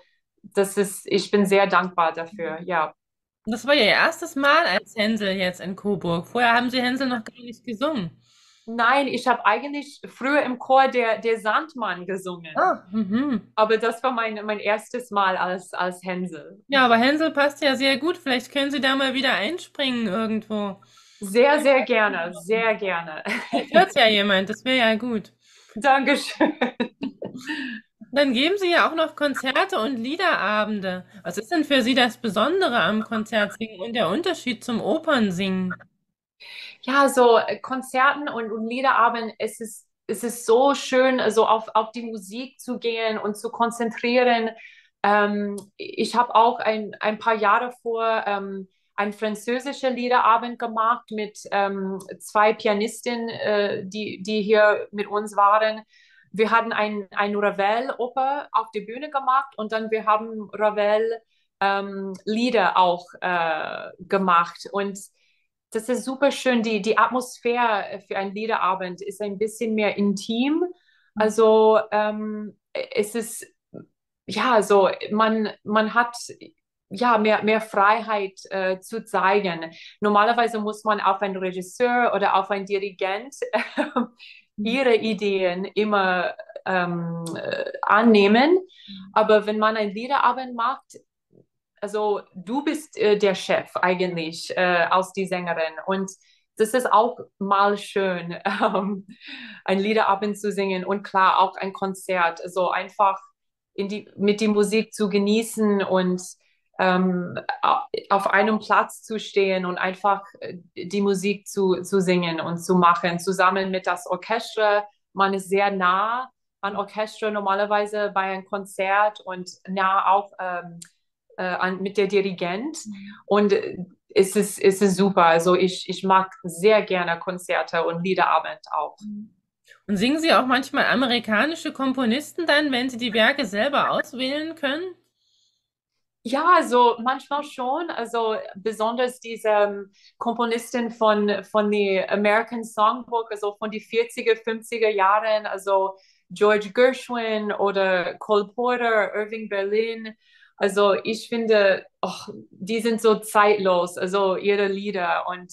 [SPEAKER 2] ich bin sehr dankbar dafür, ja.
[SPEAKER 1] Und das war Ihr erstes Mal als Hänsel jetzt in Coburg. Vorher haben Sie Hänsel noch gar nicht gesungen.
[SPEAKER 2] Nein, ich habe eigentlich früher im Chor der Sandmann gesungen,
[SPEAKER 1] Ah, mhm.
[SPEAKER 2] aber das war mein erstes Mal als Hänsel.
[SPEAKER 1] Ja, aber Hänsel passt ja sehr gut. Vielleicht können Sie da mal wieder einspringen irgendwo.
[SPEAKER 2] Sehr, sehr gerne, sehr gerne.
[SPEAKER 1] Vielleicht hört's ja jemand, das wäre ja gut.
[SPEAKER 2] Dankeschön.
[SPEAKER 1] Dann geben Sie ja auch noch Konzerte und Liederabende. Was ist denn für Sie das Besondere am Konzertsingen und der Unterschied zum Opernsingen?
[SPEAKER 2] Ja, so Konzerten und Liederabend, es ist so schön, so auf die Musik zu gehen und zu konzentrieren. Ich habe auch ein paar Jahre vor ein französischer Liederabend gemacht mit zwei Pianistinnen, die hier mit uns waren. Wir hatten ein Ravel-Oper auf die Bühne gemacht und dann wir haben Ravel Lieder auch gemacht und das ist super schön. Die Atmosphäre für einen Liederabend ist ein bisschen mehr intim. Also es ist, ja, so man hat ja mehr Freiheit zu zeigen. Normalerweise muss man auf einen Regisseur oder auf einen Dirigent ihre Ideen immer annehmen. Aber wenn man einen Liederabend macht, also du bist der Chef eigentlich aus die Sängerin und das ist auch mal schön, ein Liederabend zu singen und klar auch ein Konzert. Also einfach mit die Musik zu genießen und auf einem Platz zu stehen und einfach die Musik zu singen und zu machen, zusammen mit das Orchester. Man ist sehr nah an Orchester normalerweise bei einem Konzert und nah auch mit der Dirigent. Und es ist super. Also ich mag sehr gerne Konzerte und Liederabend auch.
[SPEAKER 1] Und singen Sie auch manchmal amerikanische Komponisten dann, wenn Sie die Werke selber auswählen können?
[SPEAKER 2] Ja, also manchmal schon. Also besonders diese Komponisten von der American Songbook, also von die 40er, 50er Jahren, also George Gershwin oder Cole Porter, Irving Berlin. Also ich finde, oh, die sind so zeitlos, also ihre Lieder und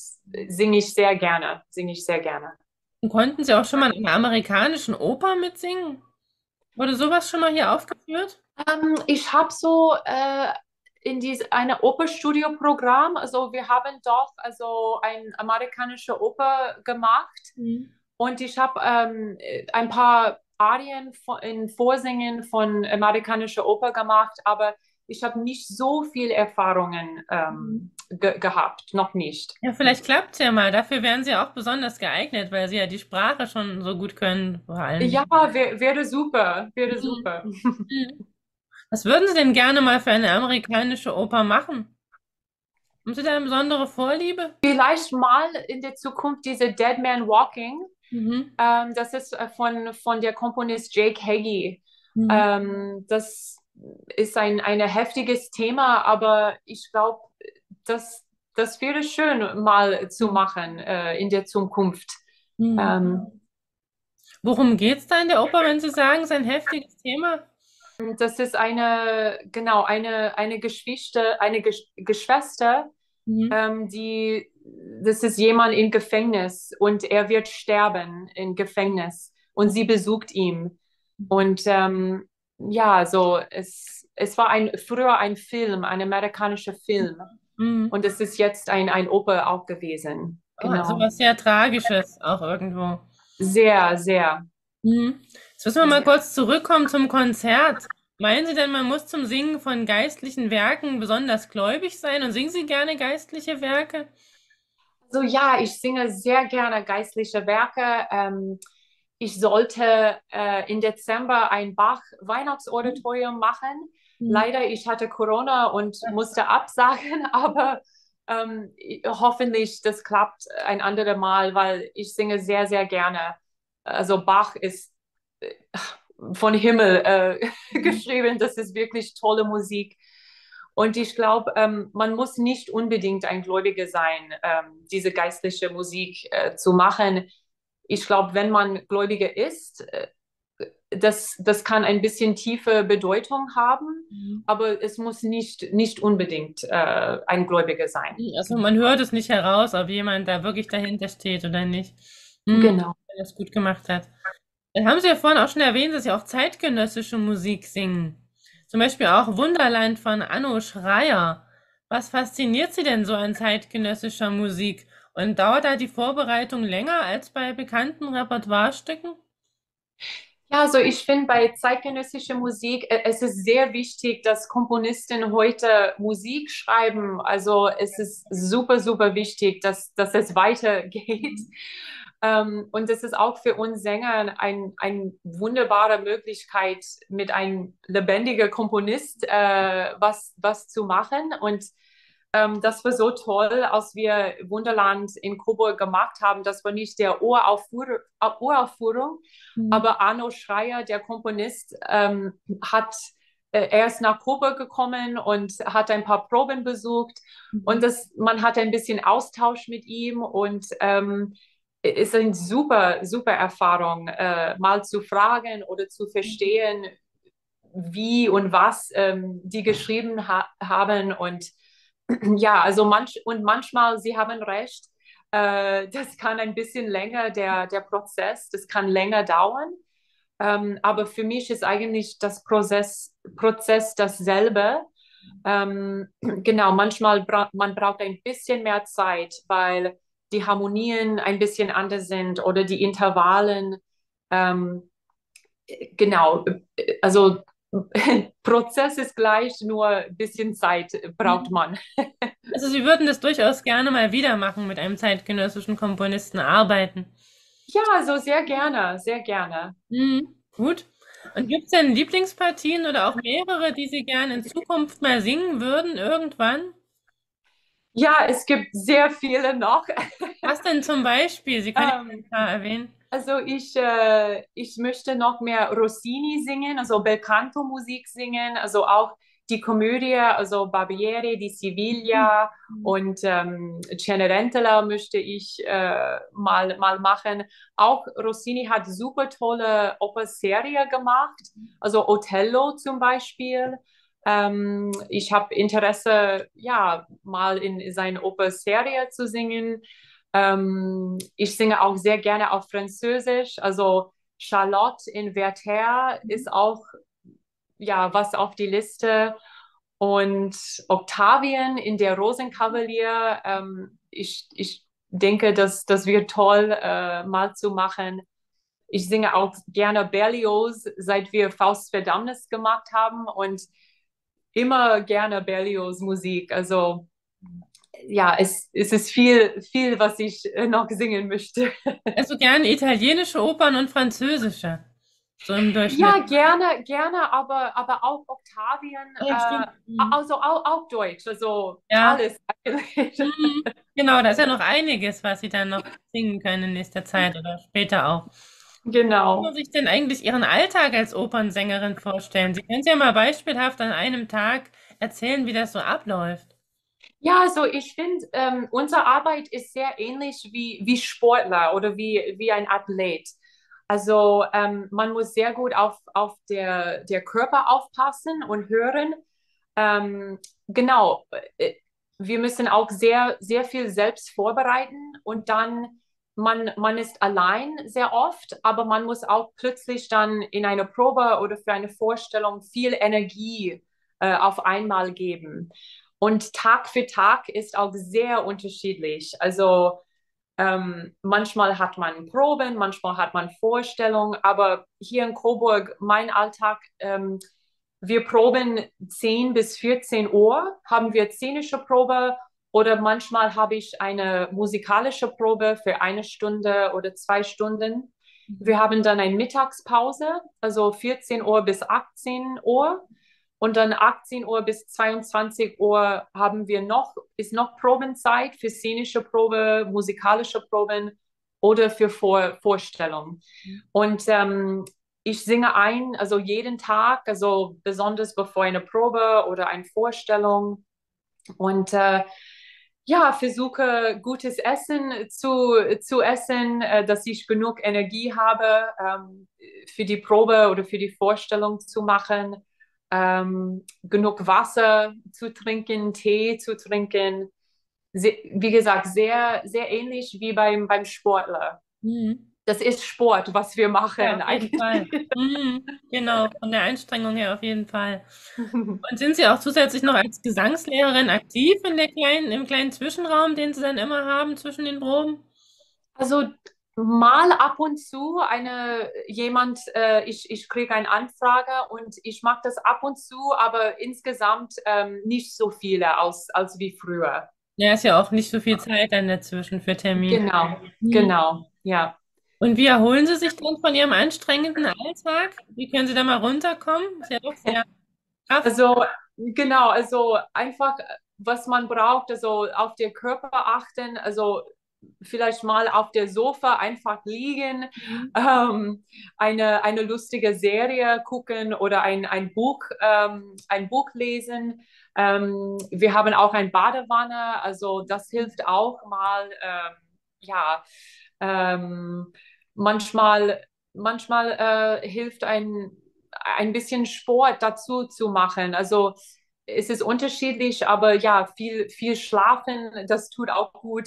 [SPEAKER 2] singe ich sehr gerne.
[SPEAKER 1] Und konnten Sie auch schon mal in einer amerikanischen Oper mitsingen? Wurde sowas schon mal hier aufgeführt?
[SPEAKER 2] Ich habe so in eine Operstudio-Programm, also wir haben doch also ein amerikanische Oper gemacht
[SPEAKER 1] Mhm.
[SPEAKER 2] und ich habe ein paar Arien in Vorsingen von amerikanischer Oper gemacht, aber ich habe nicht so viel Erfahrungen gehabt, noch nicht.
[SPEAKER 1] Ja, vielleicht klappt's ja mal. Dafür wären Sie auch besonders geeignet, weil Sie ja die Sprache schon so gut können, vor allem.
[SPEAKER 2] Ja, wäre super, wäre
[SPEAKER 1] Mhm.
[SPEAKER 2] super.
[SPEAKER 1] Mhm. Was würden Sie denn gerne mal für eine amerikanische Oper machen? Haben Sie da eine besondere Vorliebe?
[SPEAKER 2] Vielleicht mal in der Zukunft diese Dead Man Walking.
[SPEAKER 1] Mhm.
[SPEAKER 2] Das ist von der Komponist Jake Heggie.
[SPEAKER 1] Mhm.
[SPEAKER 2] Das ist ein heftiges Thema, aber ich glaube, das, das wäre schön mal zu machen in der Zukunft.
[SPEAKER 1] Mhm.
[SPEAKER 2] Ähm,
[SPEAKER 1] Worum geht's da in der Oper, wenn Sie sagen, es ist ein heftiges Thema?
[SPEAKER 2] Das ist genau, eine Geschwister,
[SPEAKER 1] Mhm.
[SPEAKER 2] das ist jemand im Gefängnis und er wird sterben im Gefängnis und sie besucht ihn. Und ja, so, es war früher ein Film, ein amerikanischer Film
[SPEAKER 1] Mhm.
[SPEAKER 2] und es ist jetzt ein Oper auch gewesen.
[SPEAKER 1] Ah,
[SPEAKER 2] Genau.
[SPEAKER 1] sowas sehr Tragisches auch irgendwo.
[SPEAKER 2] Sehr, sehr,
[SPEAKER 1] Mhm. Jetzt müssen wir mal
[SPEAKER 2] sehr.
[SPEAKER 1] kurz zurückkommen zum Konzert. Meinen Sie denn, man muss zum Singen von geistlichen Werken besonders gläubig sein und singen Sie gerne geistliche Werke?
[SPEAKER 2] So ja, ich singe sehr gerne geistliche Werke. Ich sollte im Dezember ein Bach-Weihnachtsauditorium machen.
[SPEAKER 1] Mhm.
[SPEAKER 2] Leider, ich hatte Corona und musste absagen, aber hoffentlich das klappt ein anderes Mal, weil ich singe sehr, sehr gerne. Also Bach ist von Himmel geschrieben. Das ist wirklich tolle Musik. Und ich glaube, man muss nicht unbedingt ein Gläubiger sein, diese geistliche Musik zu machen. Ich glaube, wenn man Gläubiger ist, das kann ein bisschen tiefe Bedeutung haben,
[SPEAKER 1] Mhm.
[SPEAKER 2] aber es muss nicht unbedingt ein Gläubiger sein.
[SPEAKER 1] Also man hört es nicht heraus, ob jemand da wirklich dahinter steht oder nicht. Mhm.
[SPEAKER 2] Genau.
[SPEAKER 1] Wenn er es gut gemacht hat. Dann haben Sie ja vorhin auch schon erwähnt, dass Sie auch zeitgenössische Musik singen. Zum Beispiel auch Wunderland von Anno Schreyer. Was fasziniert Sie denn so an zeitgenössischer Musik? Und dauert da die Vorbereitung länger als bei bekannten Repertoirestücken?
[SPEAKER 2] Ja, also ich finde bei zeitgenössischer Musik, es ist sehr wichtig, dass Komponisten heute Musik schreiben. Also es ist super, super wichtig, dass es weitergeht. Und es ist auch für uns Sänger eine wunderbare Möglichkeit, mit einem lebendigen Komponist was zu machen. Und das war so toll, als wir Wunderland in Coburg gemacht haben. Das war nicht der Uraufführung,
[SPEAKER 1] Mhm.
[SPEAKER 2] aber Arno Schreyer, der Komponist, er ist nach Coburg gekommen und hat ein paar Proben besucht und man hatte ein bisschen Austausch mit ihm und ist eine super, super Erfahrung, mal zu fragen oder zu verstehen, wie und was die geschrieben haben und ja, also manchmal, Sie haben recht, das kann ein bisschen länger, der Prozess, das kann länger dauern. Aber für mich ist eigentlich das Prozess dasselbe. Genau, manchmal man braucht ein bisschen mehr Zeit, weil die Harmonien ein bisschen anders sind oder die Intervallen. Ähm, genau, also Prozess ist gleich, nur ein bisschen Zeit braucht
[SPEAKER 1] Mhm.
[SPEAKER 2] man.
[SPEAKER 1] Also Sie würden das durchaus gerne mal wieder machen, mit einem zeitgenössischen Komponisten arbeiten.
[SPEAKER 2] Ja, also sehr gerne, sehr gerne.
[SPEAKER 1] Mhm. Gut. Und gibt es denn Lieblingspartien oder auch mehrere, die Sie gerne in Zukunft mal singen würden, irgendwann?
[SPEAKER 2] Ja, es gibt sehr viele noch.
[SPEAKER 1] Was denn zum Beispiel? Sie können ja mal ein
[SPEAKER 2] Ähm,
[SPEAKER 1] paar erwähnen.
[SPEAKER 2] Also ich möchte noch mehr Rossini singen, also Belcanto-Musik singen, also auch die Komödie, also Barbiere di Siviglia
[SPEAKER 1] Mhm.
[SPEAKER 2] und Cenerentola möchte ich mal machen. Auch Rossini hat super tolle Operserie gemacht, also Othello zum Beispiel. Ich habe Interesse, ja, mal in seine Operserie zu singen. Ich singe auch sehr gerne auf Französisch. Also Charlotte in Werther ist auch ja was auf die Liste. Und Octavien in der Rosenkavalier. Ich denke, das wird toll, mal zu machen. Ich singe auch gerne Berlioz, seit wir Faust Verdammnis gemacht haben und immer gerne Berlioz Musik. Also ja, es ist viel, was ich noch singen möchte.
[SPEAKER 1] Also gerne italienische Opern und französische. So im Durchschnitt.
[SPEAKER 2] Ja, gerne, gerne, aber auch Octavien,
[SPEAKER 1] Ja, stimmt. Mhm.
[SPEAKER 2] also auch Deutsch, also
[SPEAKER 1] Ja.
[SPEAKER 2] alles eigentlich.
[SPEAKER 1] Mhm. Genau, da ist ja noch einiges, was Sie dann noch singen können in nächster Zeit oder später auch. Wie kann man
[SPEAKER 2] Genau.
[SPEAKER 1] sich denn eigentlich Ihren Alltag als Opernsängerin vorstellen? Sie können es ja mal beispielhaft an einem Tag erzählen, wie das so abläuft.
[SPEAKER 2] Ja, also ich finde, unsere Arbeit ist sehr ähnlich wie Sportler oder wie ein Athlet. Also man muss sehr gut auf der Körper aufpassen und hören. Genau, wir müssen auch sehr viel selbst vorbereiten und dann, man ist allein sehr oft, aber man muss auch plötzlich dann in eine Probe oder für eine Vorstellung viel Energie auf einmal geben. Und Tag für Tag ist auch sehr unterschiedlich. Also manchmal hat man Proben, manchmal hat man Vorstellungen, aber hier in Coburg, mein Alltag, wir proben 10 bis 14 Uhr, haben wir szenische Probe oder manchmal habe ich eine musikalische Probe für eine Stunde oder 2 Stunden. Wir haben dann eine Mittagspause, also 14 Uhr bis 18 Uhr. Und dann 18 Uhr bis 22 Uhr ist noch Probenzeit für szenische Probe, musikalische Proben oder für Vorstellungen. Und ich singe also jeden Tag, also besonders bevor eine Probe oder eine Vorstellung. Und ja, versuche gutes Essen zu essen, dass ich genug Energie habe, für die Probe oder für die Vorstellung zu machen. Genug Wasser zu trinken, Tee zu trinken. Wie gesagt, sehr ähnlich wie beim Sportler.
[SPEAKER 1] Mhm.
[SPEAKER 2] Das ist Sport, was wir
[SPEAKER 1] Ja,
[SPEAKER 2] machen
[SPEAKER 1] auf jeden Fall.
[SPEAKER 2] eigentlich.
[SPEAKER 1] Mhm. Genau, von der Anstrengung her auf jeden Fall. Und sind Sie auch zusätzlich noch als Gesangslehrerin aktiv im kleinen Zwischenraum, den Sie dann immer haben zwischen den Proben?
[SPEAKER 2] Also mal ab und zu ich kriege eine Anfrage und ich mache das ab und zu, aber insgesamt nicht so viele als wie früher.
[SPEAKER 1] Ja, ist ja auch nicht so viel Zeit dann dazwischen für Termine.
[SPEAKER 2] Genau,
[SPEAKER 1] Mhm.
[SPEAKER 2] genau, ja.
[SPEAKER 1] Und wie erholen Sie sich dann von Ihrem anstrengenden Alltag? Wie können Sie da mal runterkommen? Ist ja doch sehr Kraft.
[SPEAKER 2] Also genau, also einfach, was man braucht, also auf den Körper achten, also vielleicht mal auf der Sofa einfach liegen,
[SPEAKER 1] Mhm.
[SPEAKER 2] ähm, eine lustige Serie gucken oder ein Buch lesen. Wir haben auch ein Badewanne, also das hilft auch mal, ja, ähm, manchmal, manchmal hilft ein bisschen Sport dazu zu machen. Also es ist unterschiedlich, aber ja, viel schlafen, das tut auch gut.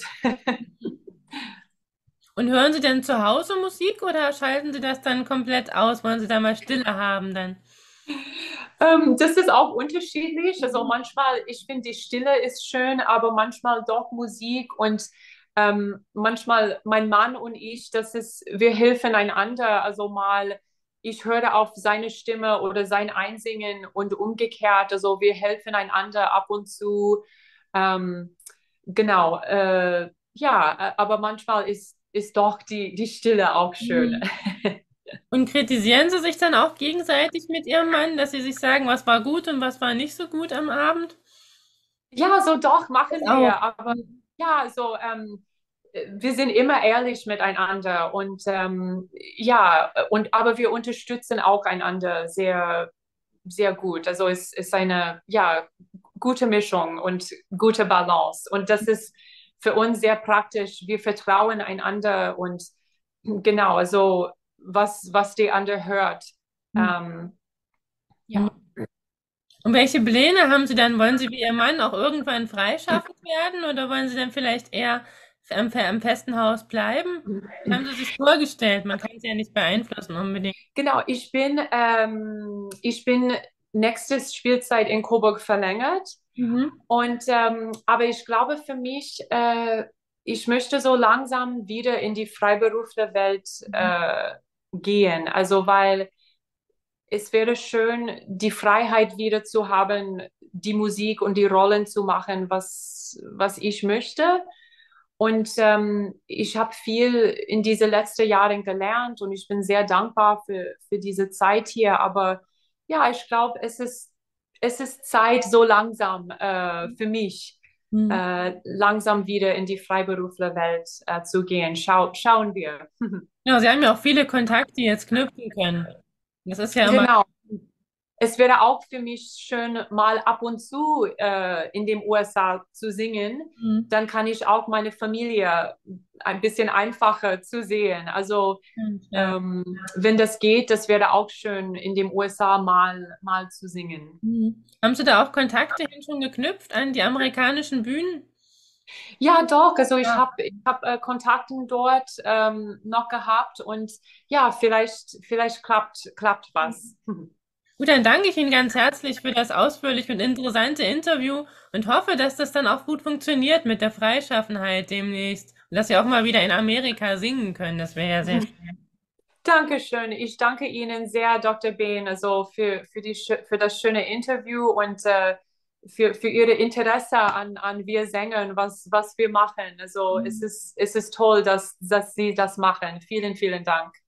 [SPEAKER 1] Und hören Sie denn zu Hause Musik oder schalten Sie das dann komplett aus? Wollen Sie da mal Stille haben dann?
[SPEAKER 2] Das ist auch unterschiedlich. Also manchmal, ich finde, die Stille ist schön, aber manchmal doch Musik. Und manchmal mein Mann und ich, wir helfen einander. Also mal, ich höre auf seine Stimme oder sein Einsingen und umgekehrt. Also wir helfen einander ab und zu. Ähm, genau. Ja, aber manchmal ist doch die Stille auch schön.
[SPEAKER 1] Mhm. Und kritisieren Sie sich dann auch gegenseitig mit Ihrem Mann, dass Sie sich sagen, was war gut und was war nicht so gut am Abend?
[SPEAKER 2] Ja, so doch
[SPEAKER 1] Das
[SPEAKER 2] machen
[SPEAKER 1] auch.
[SPEAKER 2] wir. Aber ja, so wir sind immer ehrlich miteinander und ja, aber wir unterstützen auch einander sehr, sehr gut. Also es ist eine ja gute Mischung und gute Balance. Und das ist für uns sehr praktisch. Wir vertrauen einander und genau, also was der andere hört. Ähm,
[SPEAKER 1] Mhm.
[SPEAKER 2] ja.
[SPEAKER 1] Und welche Pläne haben Sie dann? Wollen Sie wie Ihr Mann auch irgendwann freischaffend werden oder wollen Sie dann vielleicht eher am festen Haus bleiben? Wie haben Sie sich vorgestellt? Man kann es ja nicht beeinflussen unbedingt.
[SPEAKER 2] Genau, ich bin nächstes Spielzeit in Coburg verlängert.
[SPEAKER 1] Mhm.
[SPEAKER 2] Und aber ich glaube für mich, ich möchte so langsam wieder in die Freiberuflerwelt gehen. Also weil es wäre schön, die Freiheit wieder zu haben, die Musik und die Rollen zu machen, was ich möchte. Und ich habe viel in diese letzten Jahren gelernt und ich bin sehr dankbar für diese Zeit hier. Aber ja, ich glaube, es ist Zeit so langsam für mich,
[SPEAKER 1] Mhm.
[SPEAKER 2] langsam wieder in die Freiberuflerwelt zu gehen. Schauen wir.
[SPEAKER 1] Ja, Sie haben ja auch viele Kontakte, die jetzt knüpfen können. Das ist ja immer.
[SPEAKER 2] Genau. Es wäre auch für mich schön, mal ab und zu in den USA zu singen.
[SPEAKER 1] Mhm.
[SPEAKER 2] Dann kann ich auch meine Familie ein bisschen einfacher zu sehen. Also
[SPEAKER 1] Ja.
[SPEAKER 2] wenn das geht, das wäre auch schön, in den USA mal zu singen.
[SPEAKER 1] Mhm. Haben Sie da auch Kontakte hin schon geknüpft an die amerikanischen Bühnen?
[SPEAKER 2] Ja, doch. Also
[SPEAKER 1] Ja.
[SPEAKER 2] ich hab, Kontakten dort noch gehabt und ja, vielleicht klappt was.
[SPEAKER 1] Gut, dann danke ich Ihnen ganz herzlich für das ausführliche und interessante Interview und hoffe, dass das dann auch gut funktioniert mit der Freischaffenheit demnächst und dass Sie auch mal wieder in Amerika singen können. Das wäre ja sehr schön.
[SPEAKER 2] Dankeschön. Ich danke Ihnen sehr, Dr. Behn, also für das schöne Interview und für Ihre Interesse an wir Sängern, was wir machen. Also es ist toll, dass Sie das machen. Vielen Dank.